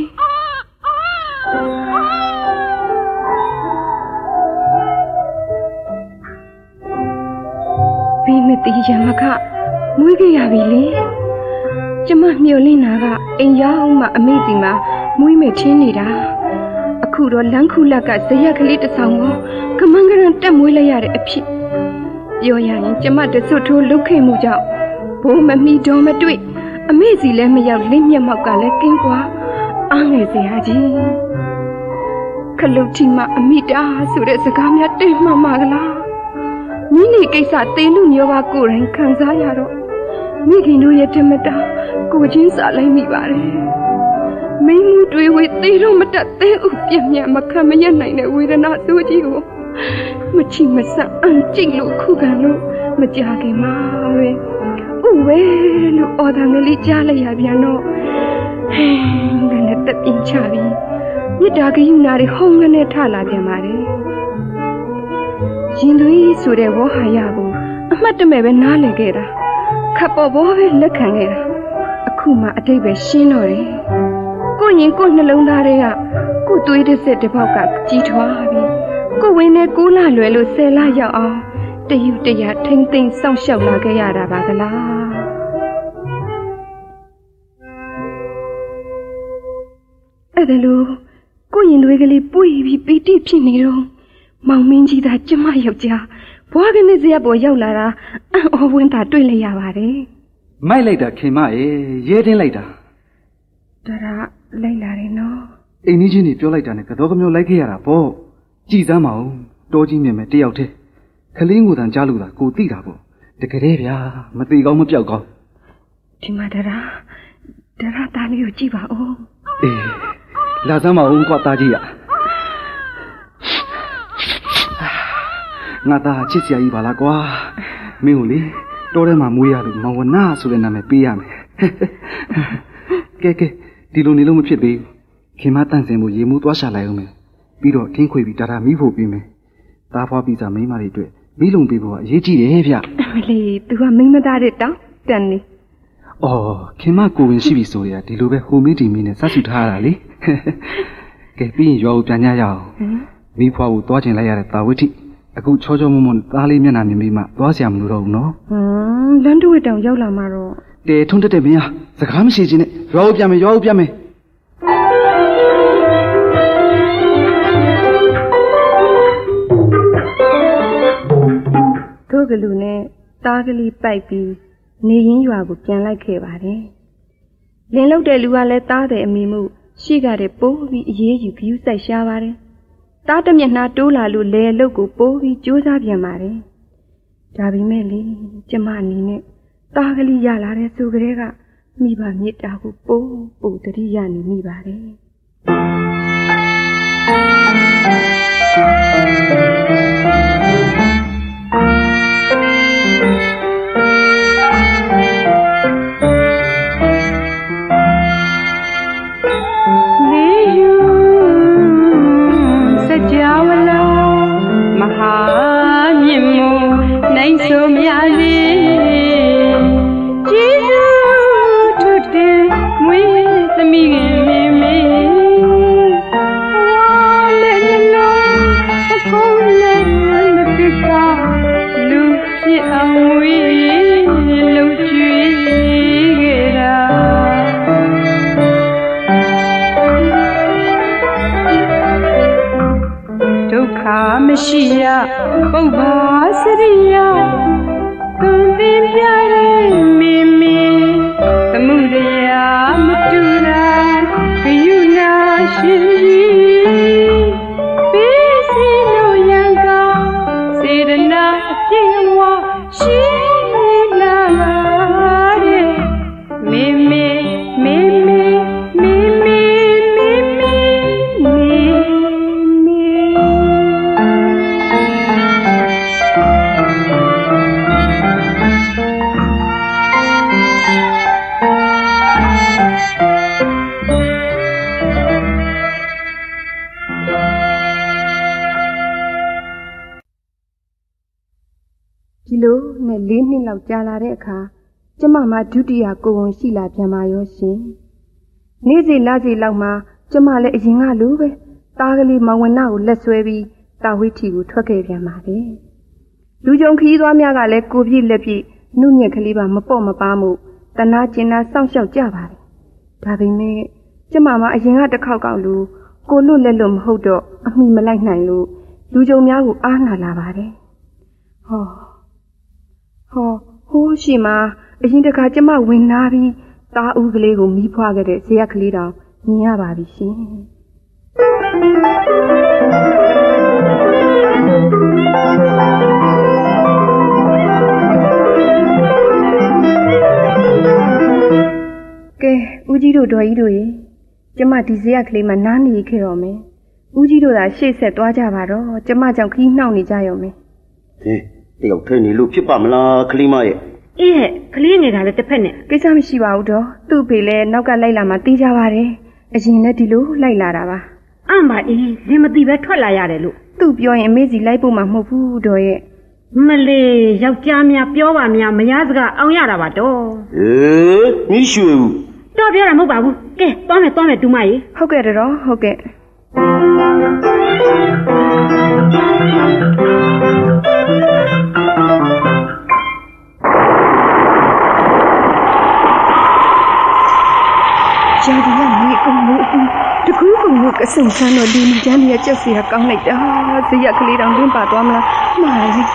ဘီမတီရမခမွေးခဲ့ရပြီလေကျမမျှော်လင့်တာကအိမ်ရောက်မှအမေစီမှာမွေးမဲ့ထင်းနေတာအခုတော့လမ်းခုလက်ကဇရက်ကလေးတစ်ဆောင်ကိုကမန်းကရန်တက်မွေးလိုက်ရတဲ့အဖြစ်ပြောရရင်ကျမတစွတ်ထိုးလုတ်ခဲ့မှုကြောင့်ဘိုးမမီတော်မတွေ့အမေစီလည်းမရောက်လင်းမျက်မှောက်ကလည်းကင်းကွာအားငယ်စရာကြီးခလုတ်ထီမအမိတာဆိုတဲ့စကားများတိတ်မှမှာကလားမိနေကိစ္စသေလူမျိုးပါကိုယ်တိုင်ခံစားရတော့မိခင်တို့ရဲ့တမတာကိုချင်းစားလိုက်မိပါတယ်မိမှုတွေဝေးသေးတော့မတတ်သေးဥပြင်းမြတ်မခံမရနိုင်တဲ့ဝေဒနာဆိုးကြီးကိုမချီမဆန့်အန်ကြည့်လို့ခုခံလို့မကြခင်မှာပဲဥဝဲလို့အော်ဒါငလေးကြားလိုက်ရပြန်တော့ဟင်းငါနဲ့တက်ပြင်းချပြီးမြစ်တာကယူနာတွေဟုံးငနဲ့ထလာပြန်ပါတယ်ရင်သွေးဆိုတဲ့ဝေါ်ဟာရကိုအမှတ်တမဲ့ပဲနားလည်ခဲ့တာခပ်ပေါ်ပေါ်ပဲလက်ခံခဲ့တာအခုမှအတိတ်ပဲရှင်းတော့တယ်ကိုရင်ကိုနှလုံးသားတွေကကိုသွေးတစ်စက်တစ်ပေါက်ကကြီးထွားပြီးကိုဝင်းနဲ့ကိုလာလွယ်လို့10လရောက်အောင်တယူတရထိမ့်သိမ့်စောင့်ရှောက်လာခဲ့ရတာပါကလားအဲ့ဒါလို့ကိုရင်သွေးကလေးပွေပြီးပီတိဖြစ်နေတော့မောင်မင်းကြီးသာကျမယောက်ျားဘွားကနေစရက်ပေါ်ရောက်လာတာအော်ဝင်းသာတွေ့လိုက်ရပါတယ်မိုက်လိုက်တာခင်မရဲတင်းလိုက်တာဒါလိုက်လာတယ်နော်အိမ်ကြီးချင်းတွေပြောလိုက်တာနဲ့ကတော့ကမျိုးလိုက်ခဲ့ရတာပေါ့ကြည်စမ်းမအောင်တောကြီးမြင်မယ်တယောက်တည်းခလင်းကိုတန်ကြားလို့တာကိုသိတာပေါ့တကယ်တည်းဗျာမသေးကောင်းမပြောက်ကောင်းဒီမှာဒါသားလေးကိုကြည့်ပါဦးအေးလာစမ်းမအောင်ကွာသားကြီးရငါသားချစ်စရာကြီးပါလားကွာမင်းကိုလေတောထဲမှာမွေးရလို့မောင်ဝနာဆိုတဲ့နာမည်ပေးရမယ်ကဲဒီလိုနေလို့မဖြစ်သေးဘူးခင်မတန့်စင်မှုရေမှုသွားရှာလိုက်အောင်မယ်ပြီးတော့ထင်းခွေပြီးတာမိဖို့ပြီးမယ်သားဖွားပြီးသားမိန်းမတွေအတွက်မိလုံပေးဖို့ကအရေးကြီးတယ်ဗျမလေး तू ကမိန်းမသားတဲ့တောင်းတန်နေအော်ခင်မကိုဝင်ရှိပြီဆိုရဒီလိုပဲဟိုမင်းဒီမင်းနဲ့စဆူထားရတာလေကဲပြီးရင်ရွာကိုပြန်ကြရအောင်မိဖွားကိုသွားကျင်လိုက်ရတဲ့တာဝိထိအခုချောချောမွန်းမွန်းသားလေးမျက်နှာမြင်ပြီးမှသွားเสียမလို့တော့ဘူးနော်လမ်းတွေတောင်ရောက်လာမှာတော့တဲထုံးတက်တဲ့မင်းဟာစကားမရှိချင်းနဲ့ရွာကိုပြန်မယ်တို့ကလူနဲ့သားကလေးပိုက်ပြီးနေရင်းရွာကိုပြန်လိုက်ခဲ့ပါတယ်လင်းလောက်တဲ့လူကလည်းသားတဲ့အမိမှုရှိကြတဲ့ပိုးပြီးအေးယူဂယူးဆိုင်ရှားပါတယ်သားတမျက်နှာတိုးလာလို့လေအလုတ်ကိုပိုးပြီးကြိုးစားပြန်ပါတယ်ဒါပေမဲ့လေကျမအနေနဲ့သားကလေးရလာတဲ့ဆိုကြတဲ့ကမိဘမြစ်တာကိုပို့တတိယနေမိပါတယ်နိုင်ဆိုမြာလေကျေးဇူးထွတ်တယ်မွေးသမီးခင်မေမေလည်းနော်အကုန်လည်းမပြကလူဖြစ်အောင်ဝေးလုံကျွေးခဲ့တာခါမရှိရပုပ္ပါစရိယသွန်သင်ပြတဲ့မင်းမင်းသမှုတရားမတူတာဂယုဏရှင်ကြီးပေးစီလို့ရံကစေတနာအပြည့်ဝရှိလာတဲ့မင်းမင်းမင်းမင်းမင်းမင်းမင်းမင်းမင်းဒီလိုနဲ့4 နှစ်လောက်ကြာလာတဲ့အခါကျမမှာဒုတိယကိုယ်ဝန်ရှိလာပြန်ပါရောရှင်နေ့စီလစီလောက်မှာကျမလည်းအရင်ကလိုပဲသားကလေးမောင်ဝနကိုလက်ဆွဲပြီးတာဝိထီကိုထွက်ခဲ့ပြန်ပါပဲလူကြုံခီးသွားများကလည်းကိုပြည့်လက်ပြည့်နှုတ်မြက်ကလေးပါမပေါ့မပါမှုတနာကျင်နာစောင့်ရှောက်ကြပါတယ်ဒါပေမဲ့ကျမမှာအရင်ကတစ်ခေါက်လူကိုလွတ်လက်လွတ်မဟုတ်တော့အမိမလိုက်နိုင်လို့လူကြုံများကိုအားနာလာပါတယ်ဟောဟိုးရှိမှာအရင်တခါကျမဝင်နာပြီးသားဦးကလေးကိုမီးဖွားခဲ့တဲ့ဇရက်ကလေးတောင်မြင်ရပါပြီရှင်ကဲဦးကြီးတို့တော်ကြီးတို့ရေကျမဒီဇရက်ကလေးမှာနားနေခဲ့တော့မယ်ဦးကြီးတို့သာရှေ့ဆက်သွားကြပါတော့ကျမကြောင့်ခီးနှောက်နေကြရောမယ်ဟေးတယောက်ထဲနေလို့ဖြစ်ပါမလားကလေးမရဲ့အေးဟဲ့ကလေးနေတာလည်းတစ်ဖက်နဲ့ကိစ္စမရှိပါဘူးတော့သူ့ဖေလည်းနောက်ကလိုက်လာမှသိကြပါတယ်အရင်လည်းဒီလိုလိုက်လာတာပါအမှန်အေးလင်းမသိပဲထွက်လာရတယ်လို့သူ့ပြောရင်အမေစီလိုက်ဖို့မှမဟုတ်ဘူးတော့ရဲ့မလေးယောက်ျားများပြောပါများမရစကားအောင်ရတာပါတော့မိရွှေဘူးတော့ပြောတာမဟုတ်ပါဘူးကဲသွားမယ်တူမကြီးဟုတ်ကဲ့တော့ဟုတ်ကဲ့ကြာဒီကမြေကုံလို့တကူးကုံလို့ကဆုံဆန်းတော့လူကြီးချမ်းကြီးကြောက်စီရကောင်းလိုက်တာဇရက်ကလေးတောင်တွင်းပါသွားမလားမှားလေမေ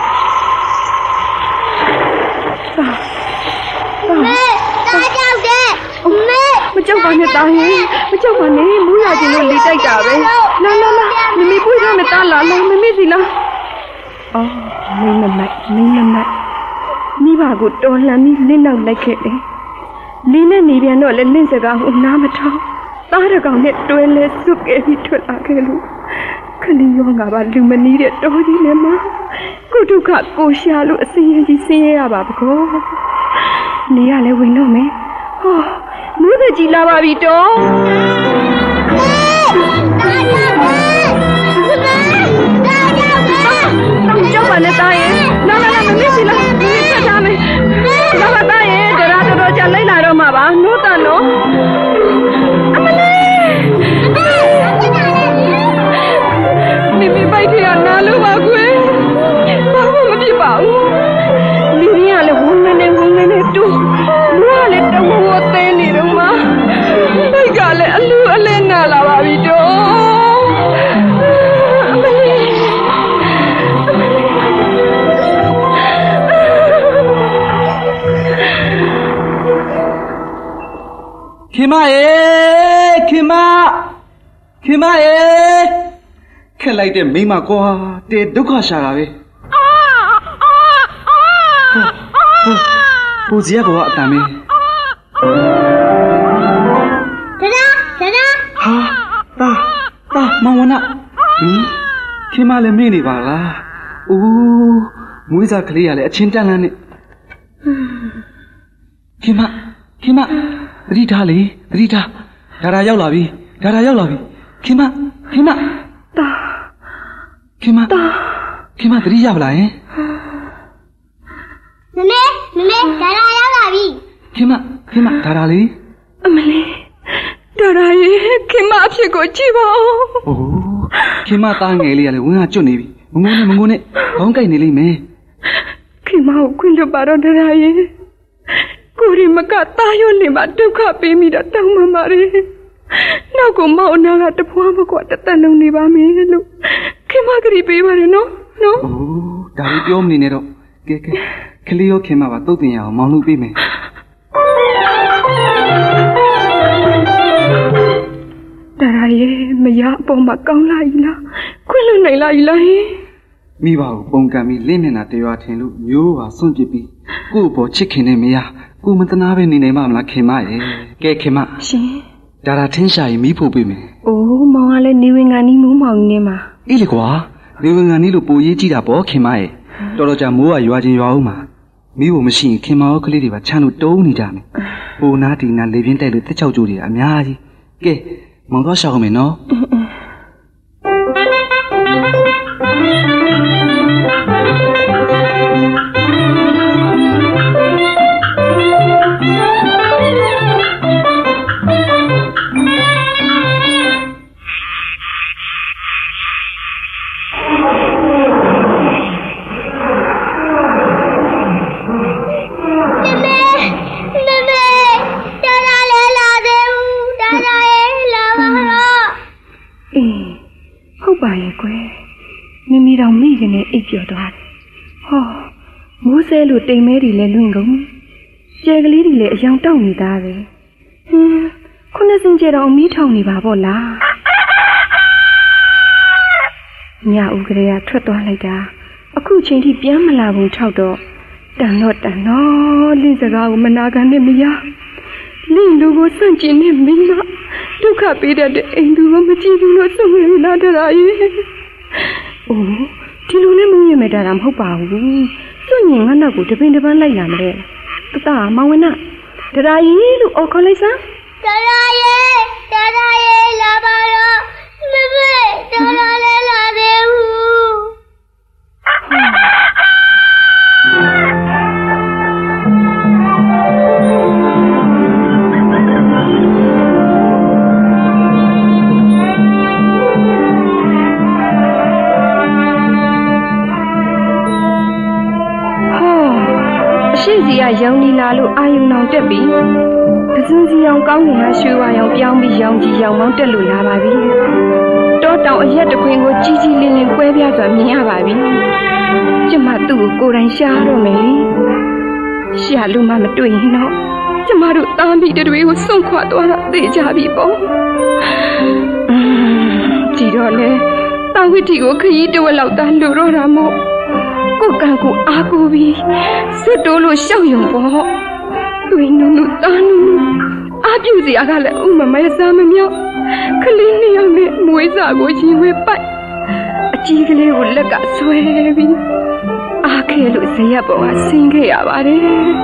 တားကြောက်တယ်မေမကြောက်ပါနဲ့တားရင်မကြောက်ပါနဲ့မူးရခြင်းလို့လေတိုက်တာပဲလာမမေပွေးရမတားလာမမေစီလားအော်မင်းမမိဘကိုတော်လှန်ပြီးလင်းနောက်လိုက်ခဲ့တယ်လင်းနဲ့နေပြန်တော့လည်းလင့်စကားကိုနားမထောင်သားတကောင်နဲ့တွဲလဲစွတ်ခဲ့ပြီးထွက်လာခဲ့လို့ခလီရောငါပါလူမနီးတဲ့တော်ကြီးနဲ့မှကိုဒုက္ခကိုရှာလို့အစင်းကြီးဆင်းရဲရပါဘကောနေရလဲဝင်တော့မယ်ဟောမူးသက်ကြီးလာပါပြီတော့ကြောက်ပါနဲ့သားရဲ့လာမမေ့စီလားမမေ့ဆက်ထားမယ်လာပါသားရဲ့တော်ကြာလိုက်လာတော့မှာပါနိုးတန်နော်အမလေးမိပိုက်ထရနာလို့ပါကွယ်ဘာမှမဖြစ်ပါဘူးလီရလည်းဝုန်းနေတူလူကလည်းတဝဝသေးနေတော့မှဘိတ်ကလည်းအလူအလဲနာလာပါပြီတော့ခင်မရေခင်မရေခက်လိုက်တဲ့မိမကွာတဲဒုက္ခရှာတာပဲပူစီရကွာအတန်မင်းတာမောင်ဝနခင်မလည်းမေ့နေပါလားဦးမွေးစားကလေးကလည်းအချင်းတန်းလန်းနဲ့ခင်မသတိထားလေသတိထားဒါရောက်လာပြီခင်မတာခင်မသတိရပါလားယင်မမေဒါရောက်လာပြီခင်မဒါလေအမလေးဒါရေခင်မအဖြစ်ကိုကြည့်ပါဦးအိုးခင်မသားငယ်လေးကလည်းဝင်းကကျွတ်နေပြီမငုံနဲ့ခေါင်းကိုက်နေလိမ့်မယ်ခင်မကိုခွင့်လွှတ်ပါတော့ဒါရေကိုရီမကတာရွနေမှာဒုက္ခပေးမိတာတောင်းမှန်ပါလေနောက်ကမောင်နာကတပွားမကွာတသက်လုံးနေပါမယ်လို့ခင်မကတိပေးပါနဲ့နော်နော်အိုးဒါလေးပြောမနေနဲ့တော့ကဲခလေးရောခင်မပါတုတ်တင်ရအောင်မောင်လို့ပေးမယ်ဒါရဲမရအပေါ်မှာကောင်းလာ ਈ လားခွင့်လွှတ်နိုင်လာ ਈ လားဟင်မိဘကိုပုံကံပြီးလင့်မျက်နှာတရွာထင်လို့မျိုးပါစွန့်ပစ်ပြီးကို့ဘောချစ်ခင်နေမရကိုမတနာပဲနေနိုင်မှာမလားခင်မရဲ့ကဲခင်မရှင်ဒါထင်းရှာရင်မိဖို့ပေးမယ်အိုးမောင်ကလည်းနေဝင်ကန်နီးမိုးမောင်နေမှာအေးလေကွာနေဝင်ကန်နီးလို့ပိုရေးကြည့်တာပေါ့ခင်မရဲ့တော်တော်ကြာမိုးကရွာချင်းရွာအောင်မှာမိဖို့မရှိရင်ခင်မရောကလေးတွေပါချမ်းလို့တုံးနေကြမယ်ပိုနာတီနာလေပြင်းတိုက်လို့တက်ချောက်ကြိုးတွေအများကြီးကဲမောင်တော့ရှောက်မယ်နော်အိပ်ပျော်သွားတယ်ဟောမိုးဆဲလို့တိမ်မဲတွေလည်းလွင့်ကုန်ကျဲကလေးတွေလည်းအယောင်တောက်နေသားပဲခုနှစ်စင်ကျတော့မီးထောင်နေပါပေါ့လားညဦးကလေးကထွက်သွားလိုက်တာအခုချိန်ထိပြန်မလာဘူးထောက်တော့တန်တော့လင်းစကားကိုမနာခံနဲ့မရလင်းလူကိုစန့်ကျင်နေမင်းကဒုက္ခပေးတဲ့အိမ်သူကမကြည့်ဘူးလို့ဆုံးနေလာကြတာရဲ့အိုးဒီလိုနဲ့မမြင်မဲ့တာမဟုတ်ပါဘူးစွန့်ညင်ငါနောက်ကိုတပင်တပန်းလိုက်လာမလဲတတမောင်ဝနဒရာကြီးလို့အော်ခေါ်လိုက်စမ်းဒရာကြီးလာပါတော့မမေဒရာလည်းလာသေးဘူးရှိစီကရောင်နီလာလို့အာယုံအောင်တက်ပြီပစင်းစီအောင်ကောင်းငင်ဟာရွှေဝါရောင်ပြောင်းပြီးရောင်ကြီးရောင်မောင်းတက်လို့လာပါပြီတောတောင်အရက်တခွင်ကိုကြီးကြီးလင်းလင်းကွဲပြားစွာမြင်ရပါပြီကျမသူ့ကိုကိုယ်တိုင်ရှားတော့မယ်လေရှာလို့မှမတွေ့ရင်တော့ကျမတို့တားမိတွေကိုစွန့်ခွာသွားတာသိကြပြီပေါ့ဒီတော့လေတာဝိတီကိုခရီးတဝက်လောက်သားလူတော့တာမို့ကိုကံကိုအားကိုပြီးစစ်တိုးလို့ရှောက်ယုံပေါ့တွင်နုတာနုအားပြုစရာကလည်းဥမမဲစားမမြောက်ကလေးနှစ်ယောက်နဲ့မွေးစာကိုရင်ဝဲပိုက်အကြီးကလေးကိုလက်ကဆွဲပြီးအားခဲလို့ဇရက်ပေါ်ကဆင်းခဲ့ရပါတယ်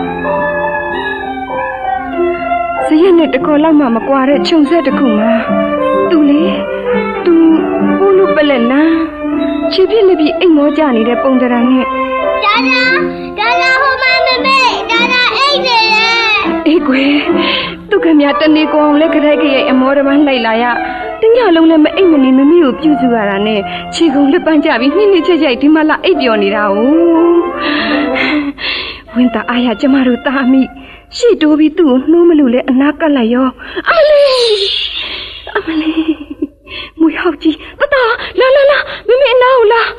ဇရက်နဲ့တကောလောက်မှမကွာတဲ့ခြုံဆက်တစ်ခုမှာသူဘိုးလို့ပလက်လန်းချီပြစ်လက်ပြီးအိမ်မောကြနေတဲ့ပုံတရာနဲ့ဒါလာဟိုမမမေဒါလာအိတ်နေရဲ့အေးကွယ်သူခင်ဗျာတနေကောင်လည်းကြိုက်ကြရဲ့အမောတပန်းလိုက်လာရတညလုံးလည်းမအိမ်မနေမမေကိုပြုစုရတာနဲ့ခြေကုန်လက်ပန်းကြပြီးနှင်းချက်ဒီမှာလာအိပ်ပျော်နေတာ哦ဝင်းတာအားရကျမတို့တားမိရှေ့တိုးပြီးသူ့ကိုနှိုးမလို့လဲအနာကတ်လိုက်ရောအမလေးမွေဟောက်ကြီးတတလာမမေနားလား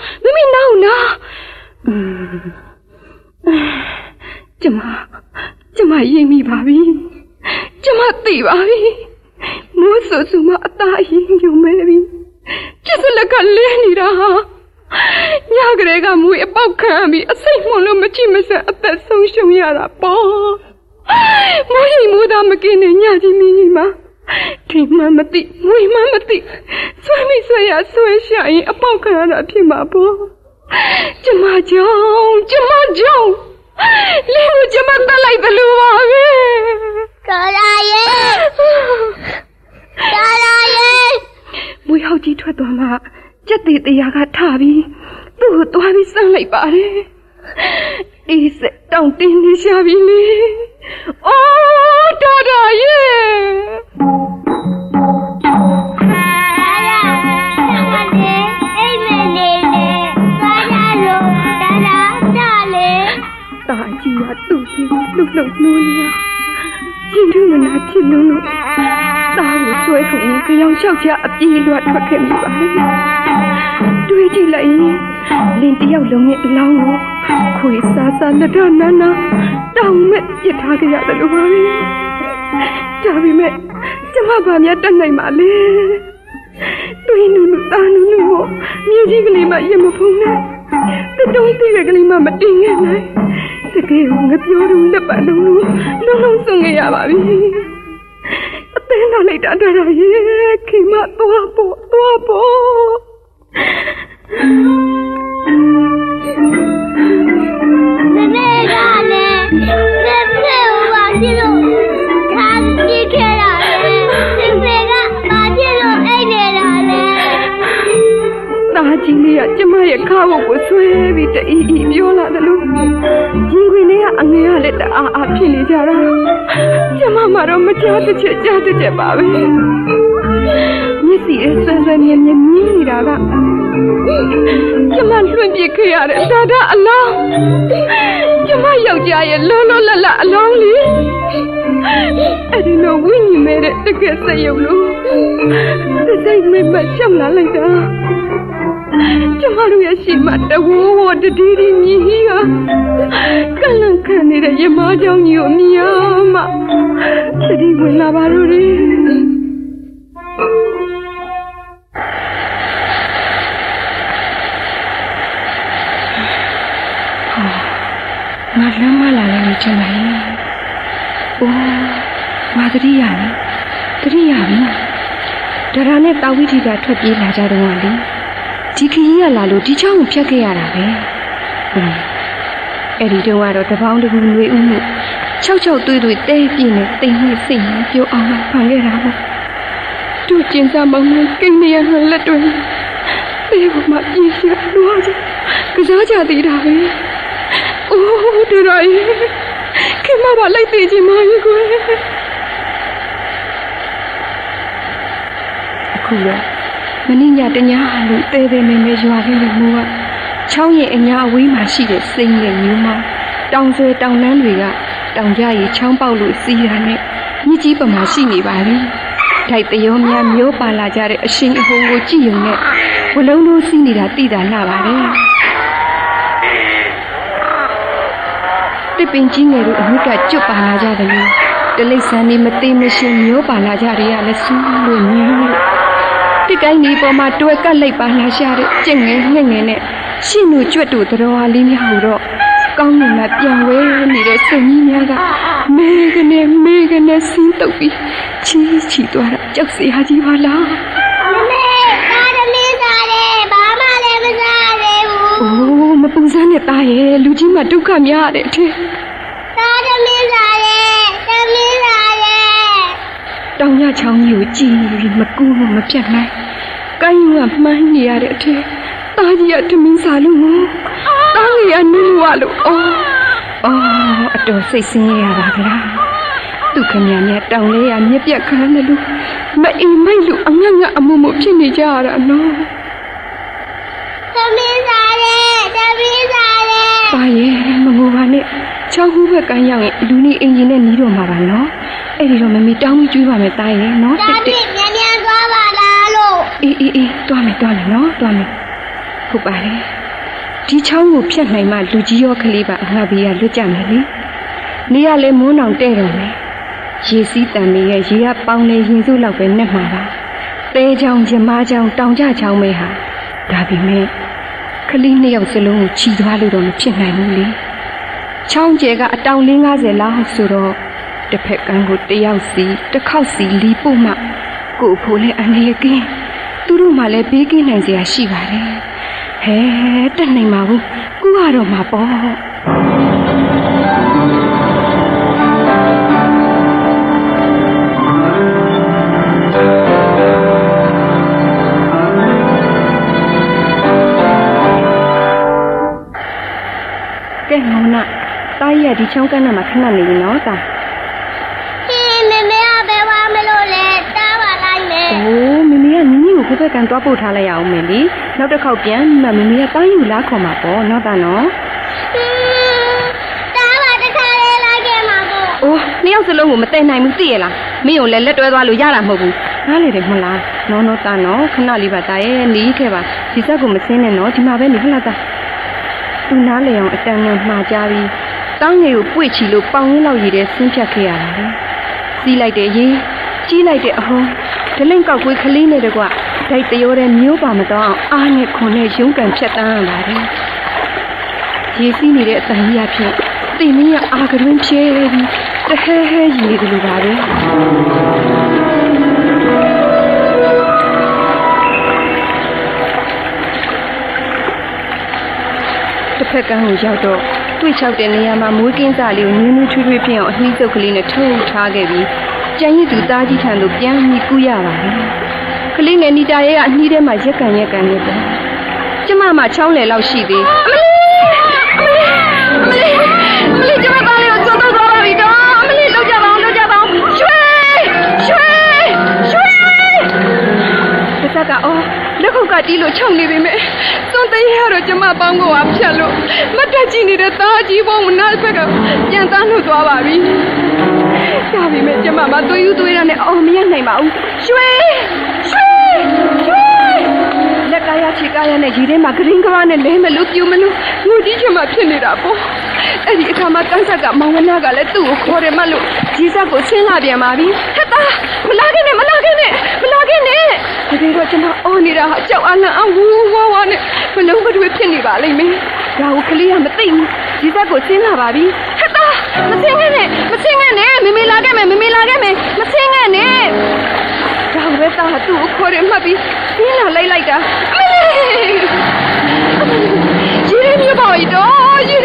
ကျမရင်မိပါပြီကျမသိပါပြီမိုးဆူဆူမအသားအရင်ညုံမဲပြီကျစလက်ကလဲနေတာဟာညကလေးကမွေအပေါက်ခံပြီးအစိတ်မလို့မကြည့်မစအသက်ဆုံးရှုံးရတာပေါ့မိုးရင်မိုးသားမကင်းတဲ့ညကြီးမင်းကြီးမှာဒီမှမသိမွေမှမသိဆွဲမိဆွဲရဆွဲရှာရင်အပေါက်ခံရတာဖြစ်မှာပေါ့ကျမကြောင့်လင်းကိုကျမတက်လိုက်တယ်လို့ပါပဲဒါလာရဲ့မွေဟောက်ကြီးထွက်သွားမှကြက်သေးတရားကထပြီးသူ့ကိုတွားပြီးစမ်းလိုက်ပါတယ်အေးစတောင်းတင်းနေရှာပြီလေအိုးဒါရဲ့တာကြီးရသူ့စီလှုပ်လို့ရကျင်းထူးမနာဖြစ်လို့တာကိုဆွဲလိုက်ခုရင်ကြောင်လျှောက်ချအပြေးလွှတ်ထွက်ခဲ့မိပါလေတွေးကြည့်လိုက်ရင်လင်တယောက်လုံးရဲ့အလောင်းကိုခွေစားစားလက်တော့နာနာတောင်းမဲ့ပြစ်ထားကြရတယ်လို့ပါပဲဒါပေမဲ့ကျမဘာများတတ်နိုင်ပါလဲတွေးနူနူတာနူနူကိုမြေကြီးကလေးမှရမဖုံးနဲ့တုံးသေးကလေးမှမတင်ခဲ့နိုင်တကယ်ငါပြောတော့လက်ပါလုံးလုံးစွန့်ခဲ့ရပါပြီအသင်းထားလိုက်တာတရရဲ့ခင်မသွားဖို့မမေကလည်းလက်ဖက်ဟိုပါကြည့်လို့ထားကြည့်ခဲ့တာလေဒီဖေကပါကြည့်လို့အိတ်နေတာလေတာကြီးလေးကကျမရဲ့ခါဘုတ်ကိုဆွဲပြီးတအီပြောလာတယ်လို့ရင်ခွင်လေးကအငယ်ကလည်းတအားဖြစ်နေကြတာကျမမှတော့မကြားတစ်ချက်ပါပဲမျက်စိအဆွဲမြင်နေတာကကျမလွှင့်ပြခဲ့ရတဲ့ဒါအလောင်းကျမယောက်ျားရဲ့လောလအလောင်းလေးအဲ့ဒီလိုဝိညာဉ်မဲ့တဲ့တကယ်စရုပ်လို့တစ်စိတ်မဲ့ရှောက်လာလိုက်တာကျမတို့ရဲ့ရှိမှတဝိုးတတိမြည်ကြီးကလန့်ခံနေတဲ့ရမเจ้าကြီးကိုမြင်ရမှသတိဝင်လာပါတော့တယ်ငါလမ်းမလာလည်းချင်ပါရဲ့။အိုးငါတတိယပြီ။ဒါနဲ့တာဝိထီကထွက်ပြေးလာကြတော့လေ။ဒီခရီးကလာလို့ဒီချောင်းကိုဖြတ်ခဲ့ရတာပဲ။အဲ့ဒီတော့ကတော့တပေါင်းတကူຫນွေဥမှု၆သွေးတဲပြင်းနဲ့တိမ်နဲ့စိတ်နဲ့ပြောအောင်ဖန်ခဲ့တာပေါ့။သူ့ကျင်စာမောင်နဲ့ကိန်းနေရလက်တွေတေးပေါ်မှာပြင်းပြလွားကြကစားကြသေးတာပဲ။အိုးတရိုင်းခင်မပါလိုက်သေးချင်မကြီးကွယ်အခုတော့မင်းညတညာလို့တဲမဲရွာခဲ့လို့မိုးကချောင်းရဲ့အညာအဝေးမှာရှိတဲ့စိမ့်ရဲ့မျိုးမတောင်ဆွဲတောင်နှမ်းတွေကတောင်ကြရီချောင်းပေါက်လို့စီးတာနဲ့မြစ်ကြီးပမာရှိနေပါပြီထိုက်တရောများမျိုးပါလာကြတဲ့အရှင်အဟုန်ကိုကြည့်ရုံနဲ့ဘလုံးလို့စီးနေတာသိတာလှပါတယ်တစ်ပင်ကြီးငယ်တို့အမှုကကျွတ်ပါလာကြတယ်လို့တလိษံနေမသိမရှင်မျိုးပါလာကြတယ်ရလဲစူးလို့ညင်းလို့တစ်ကိုင်းဒီပေါ်မှာတွဲကပ်လိုက်ပါလာရှာတဲ့ကျင့်ငယ်ငှက်ငယ်နဲ့ရှင်းတို့ကြွတ်တို့တော်ဟာလေးများဟူတော့ကောင်းကင်မှာပြန်ဝဲနေတဲ့စိတ်ကြီးများကမေကနေစင်းတုပ်ပြီးချီသွားတာကြောက်စရာကြီးပါလားမမေသားသမီးစားတယ်ဘာမှလည်းမစားသေးဘူးအိုးမပူစမ်းနဲ့သားရဲ့လူကြီးမှဒုက္ခများရတယ်အထင်သားသမီးစားတယ်တောင်ရချောင်းကြီးကိုကြည်ပြီးမကူမပြတ်နိုင်ကိုင်းကမှန်းနေရတဲ့အထင်သားကြီးကထမင်းစားလို့သားငယ်ကနင်းဝလို့အတော်စိတ်ဆင်းရပါကလားသူခမညာနဲ့တောင်လေးရမြက်ပြက်ခမ်းတယ်လို့မအိမ်မိုက်လို့အငတ်အမှုဖြစ်နေကြရတာနော်သမီးစားတယ်ပါရဲ့မငိုပါနဲ့ချောင်းဟူးဘက်ကန်းရောက်ရင်လူနေအင်ဂျင်နဲ့နီးတော့မှာပါနော်အဲ့ဒီတော့မမေတောင်းပြီးကျွေးပါမယ်တားရဲ့နော်တက်မြန်သွားပါလားလို့အေးသွားမယ်နော်သွားမယ်ဟုတ်ပါတယ်ဒီချောင်းကိုဖြတ်နိုင်မှလူကြီးရောကလေးပါအငှပ်ပြီးရလွတ်ကြမယ်လေနေရလဲမိုးနောင်တဲ့တော့မယ်ရေစီးတန်နေရဲ့ရေကပေါင်းနေရင်စုလောက်ပဲနဲ့မှာပါတဲချောင်းကျမချောင်းတောင်ကြချောင်းမဲဟာဒါပေမဲ့ကလေးနှစ်ယောက်စလုံးကိုခြိသွားလို့တော့မဖြစ်နိုင်ဘူးလေချောင်းကျဲကအတောင်50လောက်ဆိုတော့တစ်ဖက်ကန်းကိုတယောက်စီတစ်ခေါက်စီလီပို့မှကို့ဖိုးလည်းအနေကင်းသူတို့မှလည်းဘေးကင်းနိုင်စရာရှိပါတယ်ဟဲတက်နိုင်မှာဘူးကူကတော့မှာပေါ့ကဲမောင်နာတားရဒီချောင်းကန်းနာမှာခဏနေပြီနော်တာမမေကဘယ်ဝါမလို့လဲတားပါလိုက်မယ်အိုးမမေကနင်းကိုဘက်ကန်သွားပို့ထားလိုက်ရအောင်မယ်လीနောက်တစ်ခေါက်ပြန်မမေကတားယူလားခေါ်မှာပေါ့နော်တာနော်တားပါတခါလေးလိုက်ခဲ့မှာပေါ့အိုးနှစ်ယောက်စလုံးကိုမသိနိုင်ဘူးသိရလားမင်းကိုလည်းလက်တွဲသွားလို့ရတာမဟုတ်ဘူးနားလေတယ်မလားနော်တာနော်ခဏလေးပါတာရဲ့နေခဲ့ပါဒီစက်ကိုမစင်းနဲ့နော်ဒီမှာပဲနေခလားတာသူနားလေအောင်အတန်နဲ့မှားကြပြီးတောင်းငယ်ကိုပွေ့ချီလို့ပေါင်ရင်းလောက်ရည်တဲ့ဆင်းဖြတ်ခဲ့ရတာလေစီးလိုက်တဲ့ရေကြီးလိုက်တဲ့အဟုံးဒလင့်ကောက်ကွေးကလေးနဲ့တကွဒိုက်တရိုးတဲ့မျိုးပါမတော့အားနဲ့ခွန်နဲ့ရုံးကန်ဖြတ်တန်းရပါတယ်ရေစီးနေတဲ့အတန်ကြီးအဖြစ်တိမ်မင်းကအာကတွင်းဖြဲပြီးတဟဲဟဲရည်တယ်လို့ပါပဲတစ်ဖက်ကန်းကိုရောက်တော့တွေ့ချောက်တဲ့နေရာမှာမွေးကင်းစားလေးကိုနင်းနင်းထွေးထွေးဖြစ်အောင်အနှီးစုပ်ကလေးနဲ့ထုတ်ထားခဲ့ပြီးကျန်ရည်သူသားကြီးထံသို့ပြန်ပြီးကူးရပါတယ်ကလေးငယ်နီတာရဲ့အနှီးထဲမှာရက်ကန်နေတယ်ကျမမှချောင်းလေလောက်ရှိသေးအမလေးကျမသားလေးကိုစောတော့သွားပါပြီတော့အမလေးလောက်ကြပါအောင်ရွှေတစ်စက်ကလက်ခုပ်ကတီးလို့ချုံနေပြီမဲ့သွန်သေးရတော့ကျမပေါင်းကိုဖြတ်လို့မတ်တက်ကြည့်နေတဲ့သားကြီးပေါင်းမနာဘက်ကပြန်သားနှုတ်သွားပါပြီရပြီမဲ့ကျမမသွေးယူသွေးရနဲ့မရနိုင်ပါဘူးရွှေလက်ကရချီကရနဲ့ရေထဲမှာဂရင်းကရနဲ့လဲမလို့ပြူမလို့ငိုကြီးချင်မှဖြစ်နေတာပေါ့အဲ့ဒီအခါမှာတန်းဆက်ကမောင်ဝနာကလည်းသူ့ကိုခေါ်တယ်မလို့ကြီးစက်ကိုဆင်းလာပြန်ပါပြီဟဲ့သားမလာခဲ့နဲ့ဒီတော့ကျမနေတာဟာကြောက်အားလန့်အောင်ဝဝနဲ့မလုံးမတွေဖြစ်နေပါလိမ့်မယ်ဒါကိုကလေးကမသိဘူးကြီးစက်ကိုဆင်းလာပါပြီဟဲ့သားမဆင်းခဲ့နဲ့မမေလာခဲ့မယ်မဆင်းခဲ့နဲ့ဒါပဲသားကသူ့ကိုခေါ်တယ်မှတ်ပြီးဆင်းလာလိုက်တာရေရမျိုးပါတော့တော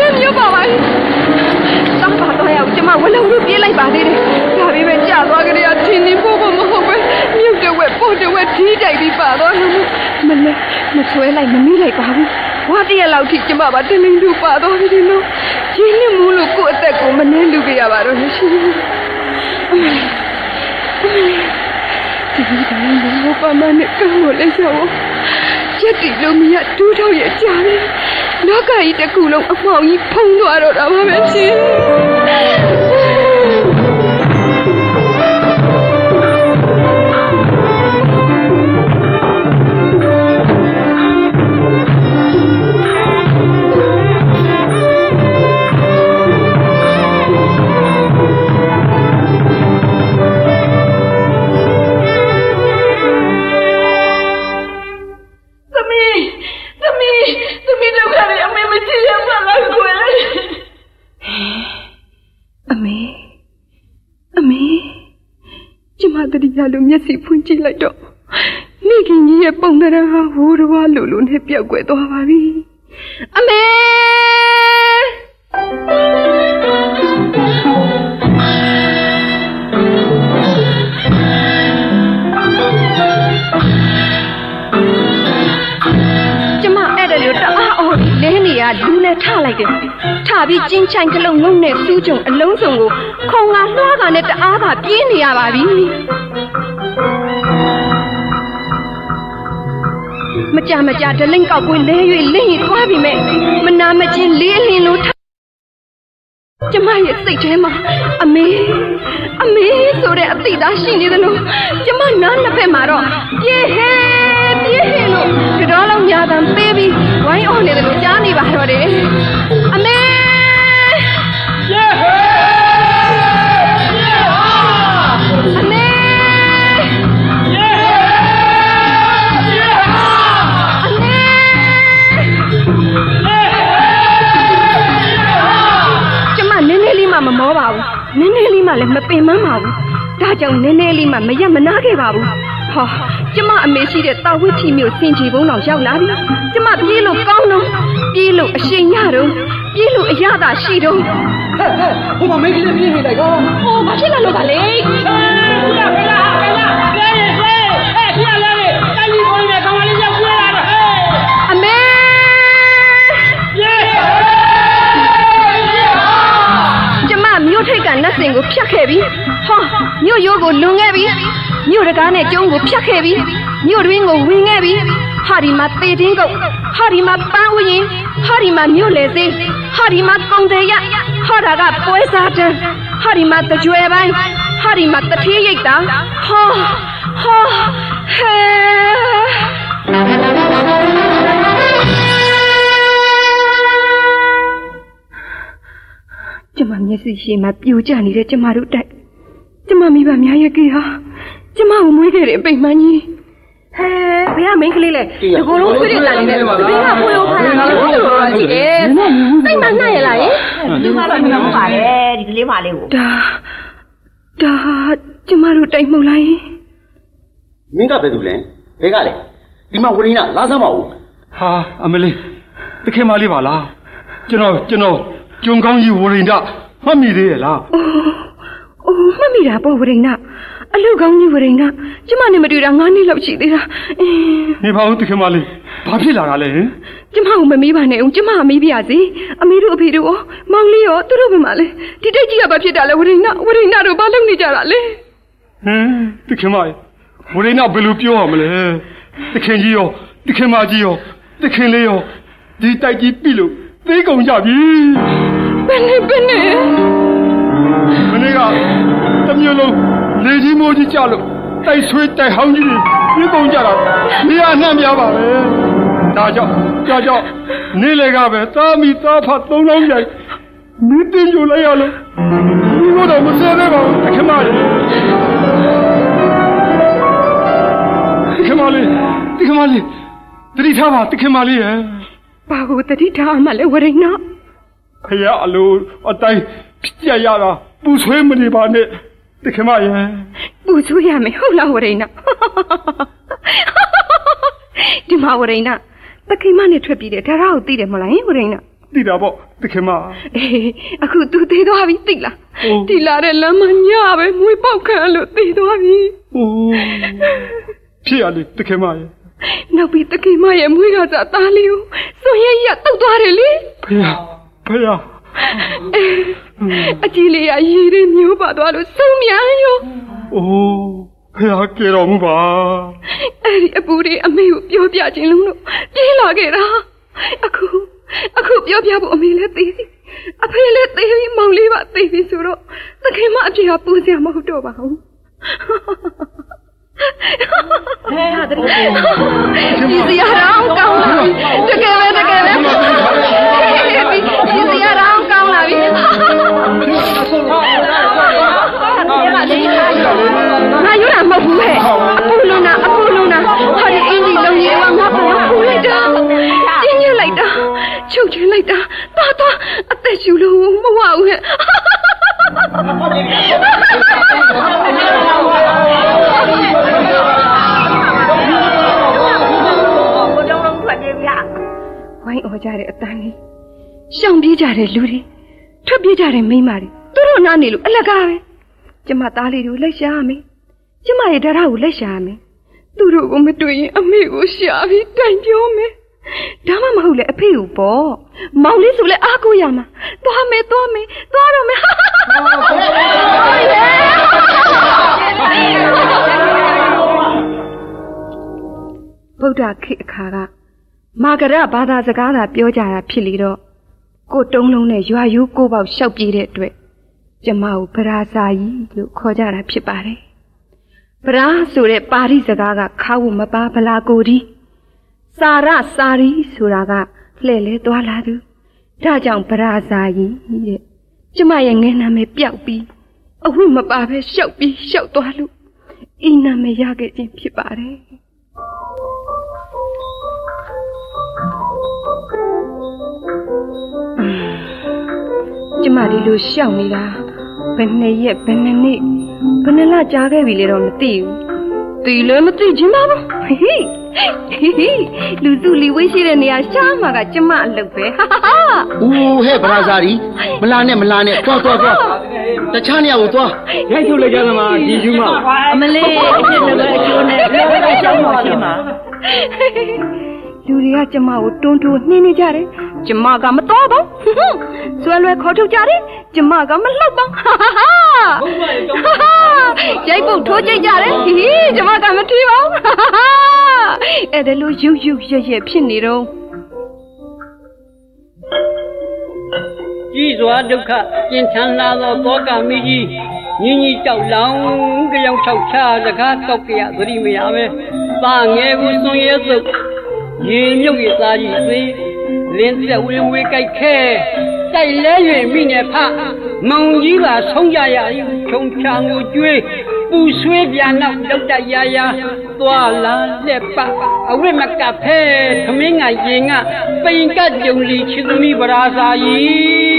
င်းပါတော့ရောက်ကျမဝလုံးလို့ပြေးလိုက်ပါသေးတယ်ဒါပေမဲ့ကြာသွားကြရထင်းနေဖို့မဟုတ်ပဲမြုပ်တဲ့ဝက်ပို့တဲ့ဝက်ဒီတိုက်ပြီးပါတော့မဆွဲလိုက်မမိလိုက်ပါဘူးဝါတရက်လောက်ထိကျမပါတင်းတင်းသူပါတော့ဒီလိုရင်းနှီးမှုလို့ကိုယ့်အသက်ကိုမနှင်းလူခဲ့ရပါတော့ရှင်ဒီတိုင်းဘောပါမနဲ့ကောင်းလို့လိုက်ရောချက်တီလို့မရဒူးထောက်ရဲ့ကြားတယ်လောကကြီးတစ်ခုလုံးအမောင်ကြီးဖုံးသွားတော့တာပါပဲရှင်တတိယလိုမျက်စိဖွင့်ကြည့်လိုက်တော့မိခင်ကြီးရဲ့ပုံသဏ္ဍာန်ဟာဟိုးတော်လိုနဲ့ပြောက်ကွယ်သွားပါပြီအမေကျမအဲ့ဒါလိုတအားလဲနေရလူနဲ့ထလိုက်တယ်ထပြီးကျင်းချိုင်ကလုံးငုံနဲ့စူးကြုံအလုံးစုံကိုခုံကလွှားကနဲ့တအားပါပြေးနေရပါပြီမကြဒလင့်ကောက်ကွင်းလဲ၍လင်းရီသွားပြီမဲ့မနာမချင်းလေးအလင်းလိုကျမရဲ့စိတ်ထဲမှာအမေဆိုတဲ့အသိသားရှိနေတယ်လို့ကျမနားနှစ်ဖက်မှာတော့ပြေးဟဲလို့ကြောလုံးညာတန်ပေးပြီးဝိုင်းအောင်နေတယ်လို့ကြားနေပါတော့တယ်အမေပြေးဟဲအမေမမောပါဘူးနည်းနည်းလေးမှလည်းမပင်မပါဘူးဒါကြောင့်နည်းနည်းလေးမှမရမနာခဲ့ပါဘူးကျမအမေရှိတဲ့တာဝိထီမျိုးစင်ချီဘုံတော်ရောက်လာပြီကျမပြေးလို့ကောင်းတော့ပြေးလို့အရှိန်ရတော့ပြေးလို့အရသာရှိတော့ဟိုမှာမိန်းကလေးပြေးနေလိုက်တော့ဘာဖြစ်လာလို့ပါလဲလက်စင်ကိုဖြတ်ခဲ့ပြီမြို့ရိုးကိုလွန်ခဲ့ပြီမြို့တကားနဲ့ကျုံးကိုဖြတ်ခဲ့ပြီမြို့တွင်းကိုဝင်ခဲ့ပြီဟာဒီမှာသေတင်းကုတ်ဟာဒီမှာပန်းဥယျင်ဟာဒီမှာမြို့လေသေးဟာဒီမှာကုံတယ်ရဟာဒါကပွဲစားတန်းဟာဒီမှာတကြွယ်ပိုင်းဟဟာဒီမှာတထေးရိတ်တာဟာဟဲကျမမျက်စိရှိမှပြိုကျနေတဲ့ကျမတို့တိုက်ကျမမိဘများရဲ့ကြီးဟာကျမကိုမွေးခဲ့တဲ့အပိတ်မှန်ကြီးဟဲဘယ်ကမင်းကလေးလဲဒီကိုယ်လုံးဆွေးရလာနေတဲ့ဘယ်ကမွေးအောင်ဖားလာလဲလို့ပြောကြည့်တယ်စိတ်မနှံ့ရလားဒီမှာတော့မဟုတ်ပါနဲ့ဒီကလေးမလေးကိုဒါကျမတို့တိုက်မှုလိုက်မင်းကဘယ်သူလဲဘယ်ကလဲဒီမှာဝရင်းကလာစမ်းပါဦးဟာအမလေးတခင်မလေးပါလားကျွန်တော်ကျုံကောင်းကြီးဝရင်းကမှတ်မိသေးရဲ့လားအိုးမှတ်မိတာပေါ့ဝရင်းကအလူကောင်းကြီးဝရင်းကကျမနဲ့မတွေ့တာ9နှစ်လောက်ရှိသေးတာနေပါဦးတခင်မလေးဘာဖြစ်လာတာလဲကျမကိုမမေးပါနဲ့ဦးကျမမေးပြရစီအမေတို့အဖေတို့ရောမောင်လေးရောသူတို့ဘယ်မှာလဲဒီတိတ်ကြီးကဘာဖြစ်တာလဲဝရင်းတို့ဘာလုပ်နေကြတာလဲတခင်မဝရင်းကဘယ်လိုပြောရမလဲတခင်ကြီးရောတခင်မကြီးရောတခင်လေးရောဒီတိုက်ကြီးပြီလို့သိကုန်ကြပြီဘယ်နဲ့မနေ့ကတမျိုးလုံးလေကြီးမိုးကြီးကြလို့တိုက်ဆွေးတိုက်ဟောင်းကြီးတွေပြကုန်ကြတာနေရာနှံ့ပြပါပဲဒါကြောင့်နေ့လေကပဲသားမိသားဖသုံးလုံးရိုက်မိတင်ကြလိုက်ရလို့ဒီကတော့မစဲသေးပါဘူးတခင်မလေးတခင်မလေးတတိထားပါတခင်မလေးရဲ့ဘာကိုတတိထားမှလဲဝရိဏဖယားအလိုအတိုင်းပြရတာပူဆွေးမနေပါနဲ့တခင်မရဲ့ပူဆွေးရမယ်ဟုတ်လားဝရိဏဒီမှာဝရိဏတခင်မနဲ့ထွက်ပြီးတယ်ဒါရကိုသိတယ်မလားဝရိဏသိတာပေါ့တခင်မအခု तू သိသွားပြီသိလားဒီလာတဲ့လမ်းမညပဲမွေးပေါက်ခံလို့သိသွားပြီဖြစ်ရလေတခင်မရဲ့နောက်ပြီးတခင်မရဲ့မွေးကစားသားလေးကိုစွန်ရဲရတုတ်သွားတယ်လေဖယားအကြီးလေးကရေတွေမျိုးပါသွားလို့စုံမြန်ရောဖယားကြေတော်မူပါအဲ့ဒီအပူတွေအမေကိုပြောပြခြင်းလုံးလို့ပြေးလာခဲ့တာအခုပြောပြဖို့အမေလည်းသိပြီအဖေလည်းသိပြီမောင်လေးပါသိပြီဆိုတော့သခင်မအပြေကပူစရာမဟုတ်တော့ပါဘူးဟာတကယ်ဒီစရာတော့ကောင်းလာပြီတကယ်ပဲဒီစရာတော့ကောင်းလာပြီငါယူတာမဟုတ်ဘူးဟဲ့အပူလုံးနာဟာဒီအင်းကြီးလုံးကြီးကငါပူလိုက်တာကျင်းညက်လိုက်တာချုပ်ချင်လိုက်တာသွားအသက်ရှူလို့မဝဘူးဟဲ့ဝိုင်းအော်ကြတဲ့အတန်းလေးရှောင်ပြေးကြတဲ့လူတွေထွက်ပြေးကြတဲ့မိန်းမတွေသူတို့နားနေလို့အလကားပဲကျမသားလေးတို့လက်ရှာရမယ်ကျမရဲ့ဓာတ်ကိုလက်ရှာရမယ်သူတို့ကိုမတွေ့ရင်အမေကိုရှာပြီးတိုင်ပြောမယ်ဒါမှမဟုတ်လေအဖေကိုပေါ့မောင်လေးဆိုလဲအားကိုရမှာသွားမယ်သွားတော့မယ်ဗုဒ္ဓခေတ်အခါကမာဂရဘာသာစကားသာပြောကြတာဖြစ်လေတော့ကိုတုံးလုံးနဲ့ရွာယူကိုပေါက်ရှောက်ပြေးတဲ့အတွက်ကျမကိုဗရာစာကြီးလို့ခေါ်ကြတာဖြစ်ပါတယ်ဗရာဆိုတဲ့ပါဠိစကားကခါဝမပါဗလာကိုဒီစာရစာရီဆိုတာကလှဲ့လဲသွားလာသူဒါကြောင့်ဗရာစာကြီးတဲ့ကျမရဲ့ငယ်နာမည်ပျောက်ပြီးအဝတ်မပါပဲရှောက်ပြီးရှောက်သွားလို့အိမ်နာမည်ရခဲ့ခြင်းဖြစ်ပါတယ်ကျမဒီလိုရှောက်နေတာဘယ်နှစ်ရက်ဘယ်နှစ်နေ့ဘယ်နှလကြာခဲ့ပြီလေတော့မသိဘူးတီလည်းမသိချင်းပါဘူးလူစုလီဝေးရှိတဲ့နေရာရှားမှာကကျမအလုပ်ပဲဦးဟဲ့ဗရာဇာရီမလာနဲ့သွားတခြားနေရာကိုသွားရိုက်ထုတ်လိုက်ကြသမားဒီယူမအမလေးအဖြစ်လည်းအကျိုးနဲ့လည်းပဲရှောက်မှာဖြစ်မှာလူတွေကကျမကိုတွန်းနှင်းနေကြတယ်ကျမကမတော်ပါဘူးဆွဲလွယ်ခေါ်ထုတ်ကြတယ်ကျမကမလှုပ်ပါရိုက်ပုတ်ထိုးကြိတ်ကြတယ်ကျမကမထီပါဘူးအဲ့ဒါလို့ရုပ်ရက်ဖြစ်နေတော့ကြီးစွာဒုက္ခပြင်ထန်လာသောတောကမိကြီး Nhìn chậu lòng cái dòng chậu cha ra khác cọc kẹt rồi đi mày ame ta nghe của sông耶稣nhìn nhung cái ta gì gì liên sẽ uy uy cái khe cái lẽ chuyện mình nhẹ pha mong gì là sống ya ya trong trang của chuối bu suy bian nào trong trái ya ya toa là lẽ pa ở bên mặt cà phê thằng mấy ngày gì ngà bên cái dùng lì chữ mi bả ra gì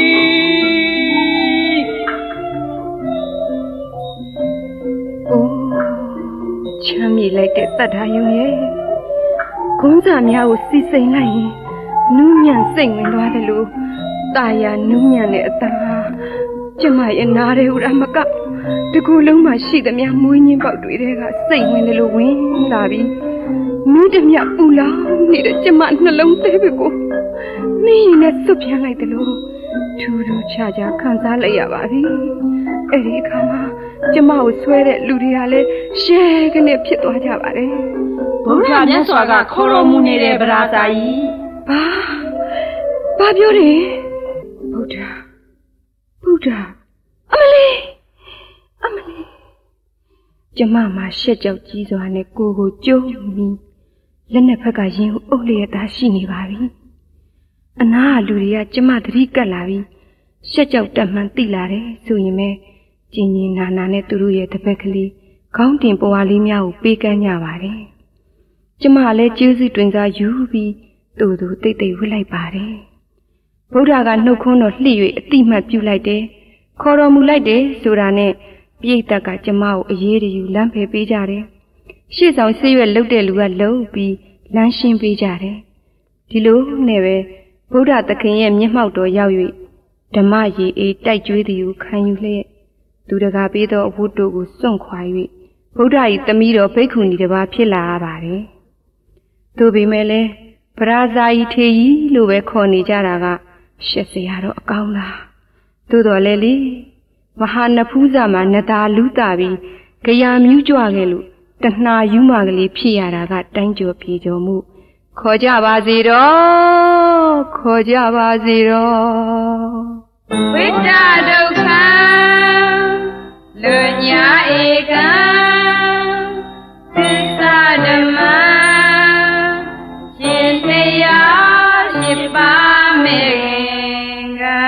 chăm gì lại để tạt hai yêu nhé cũng giảm nhau xí xí này nụ nhàn xinh mình loa đây lu tài à nụ nhàn này ta chứ mà yên na đây ura mà cả từ cô lớn mà xí đam nhau mũi nhìn bảo đuổi đây cả xinh mình đây lu win là vì nụ đam nhau u lao nị để chứ mà nó lông té với cô nị nè sụp nhà này đây lu chú chú cha cha khán giả lại à bà đi ấy đi khám à chứ mà ở xuôi đấy lùi đi à lê xe cái này biết tôi chả bà đấy bố cha nhớ xóa cả khó lo mua này để bà ra gì bà biểu đi bố cha Amali chứ mà xe cháu chỉ rồi này cô chú mi lần này phải cả riêng ô lê ta xin đi bà đi anh à lùi đi à chứ mà thì cả là đi xe cháu đâm mang tì là đấy rồi như mẹ chỉ nhìn nà này tụi tôi tập cái gì không tiền bỏ vào lim nhau bị cái nhà bà đấy chứ mà lấy chữ gì truyền ra dữ vì tụi tôi tê tê với lại bà đấy bố ra cái nô khôn nó lì vậy tìm mà piu lại đấy khó rồi mua lại đấy rồi ra nè bây giờ cả chứ mà ở dưới thì làm phải bây giờ đấy xí xong xí về lâu để lâu bị làm xin bây giờ đấy thì lúc này về bố ra tất cả em nhớ màu đồ giàu vậy đâm mà gì ấy đại chuối thì khăn như thế tụi đã biết đó vụ đồ của sông khoai vậy bố đại tâm ý đó phải khuyên đi bà phía là bà đấy tôi bị mẹ lẽ bà giải thế lúc về con đi ra là sẽ xảy ra cao là tôi đó lẽ lý mà hắn là phụ gia mà người ta lú ta bị cái nhà miêu chua cái lu tận na yêu mà cái lý phía ra cái đánh cho phía cho mu khó cha bà gì đó biết cha đâu khang lời nhà ấy ca thế xa đầm ma trên thế ya ship ba mega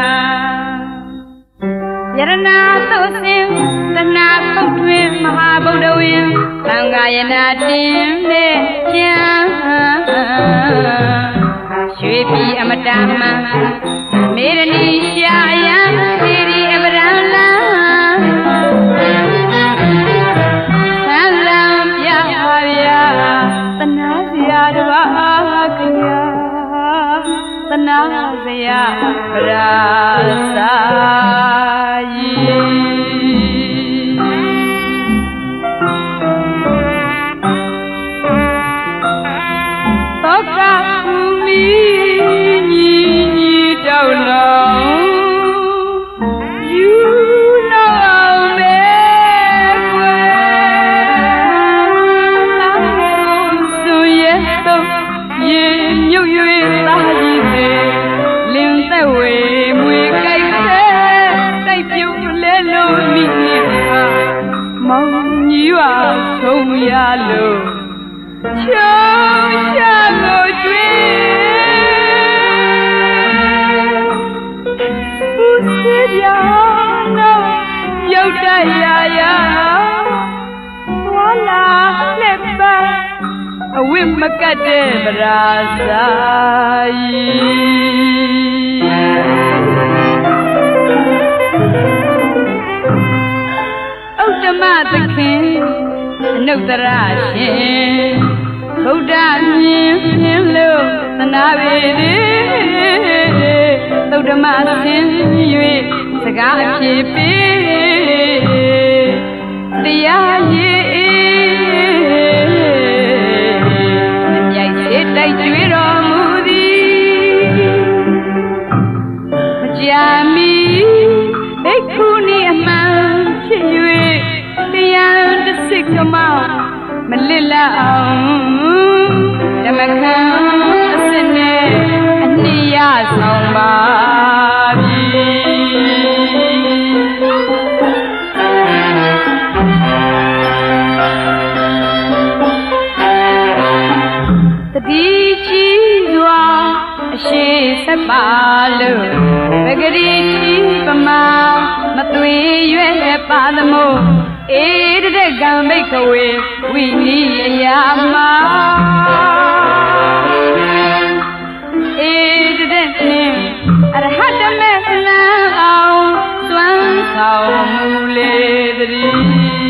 yarana to sim tana không thuyền maha bồ đầu yên thằng gái na tim để cha suy bi amadama मेरे निशाया तेरी अबराला सलाम प्यारा तना ज़ियारवा किया तना ज़ियारा साई तो कामी ya lo chao cha lo duyên u se ya no yau da ya wala leba awim makade brasai Autama the king no tarashin Buddha min lo tanaviri Autama sin yue saga chipi Tia ye Nyai se dai chui ro mudi Majami ekuni aman chiyue Tiang desik kemau melila damakan sene ania sambari ပါလို့ပဂရီရှိပမာမသွေရွယ်ပါသမို့အေးတဲ့ကံမိတ်ခဝေဝိနီးအရာမှာအေးတဲ့နှင်းအရဟတမေလမ်းအောင်သွမ်းဆောင်မူလေတည်း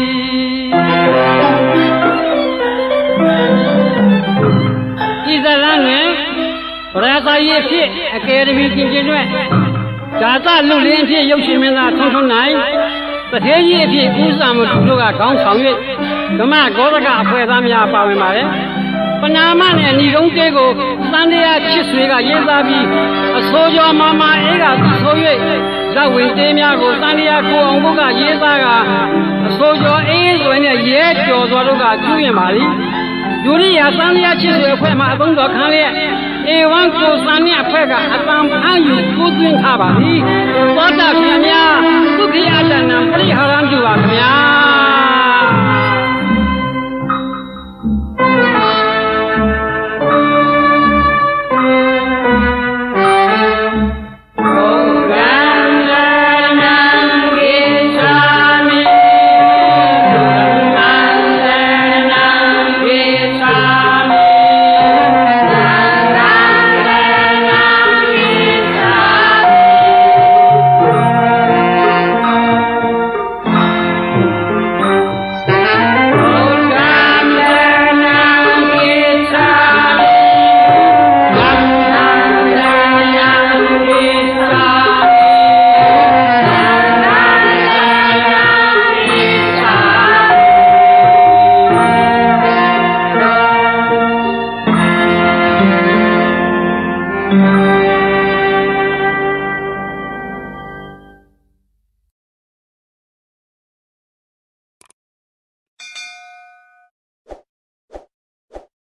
ဤသလန်းတွင်ဗရာဇာရေးဖြစ်အကယ်ဒမီကျင်းကျင်းတွင်ဇာတလူလင်းဖြစ်ရုပ်ရှင်မင်းသားထုံထုံနိုင်တထေးကြီးအဖြစ်ဦးစာမသူတို့ကခေါင်းဆောင်၍ဓမ္မဂောဒကအဖွဲ့သားများပါဝင်ပါတယ်ပနာမနဲ့ဏီကုန်းတဲကိုသံတရားချစ်ဆွေကရေးသားပြီးအစိုးရမမအေးကသူဆို၍ဇဝင်တဲများကိုသံတရားကိုအောင်ဘုကရေးသားကအစိုးရအေးဆွေနဲ့ရဲကျော်စွာတို့ကကျူးရင်ပါလိဒုရိယာသံတရားချစ်ဆွေအဖွဲ့မှာအသုံးတော်ခံလျက်ဧဝံကိုသံနဲ့အဖွဲ့ကအတံဖမ်းယူကိုးသွင်းထားပါသည်သောတာပန်များဒုက္ခိအတ္တနံပရိဟာရံပြုပါခင်ဗျာ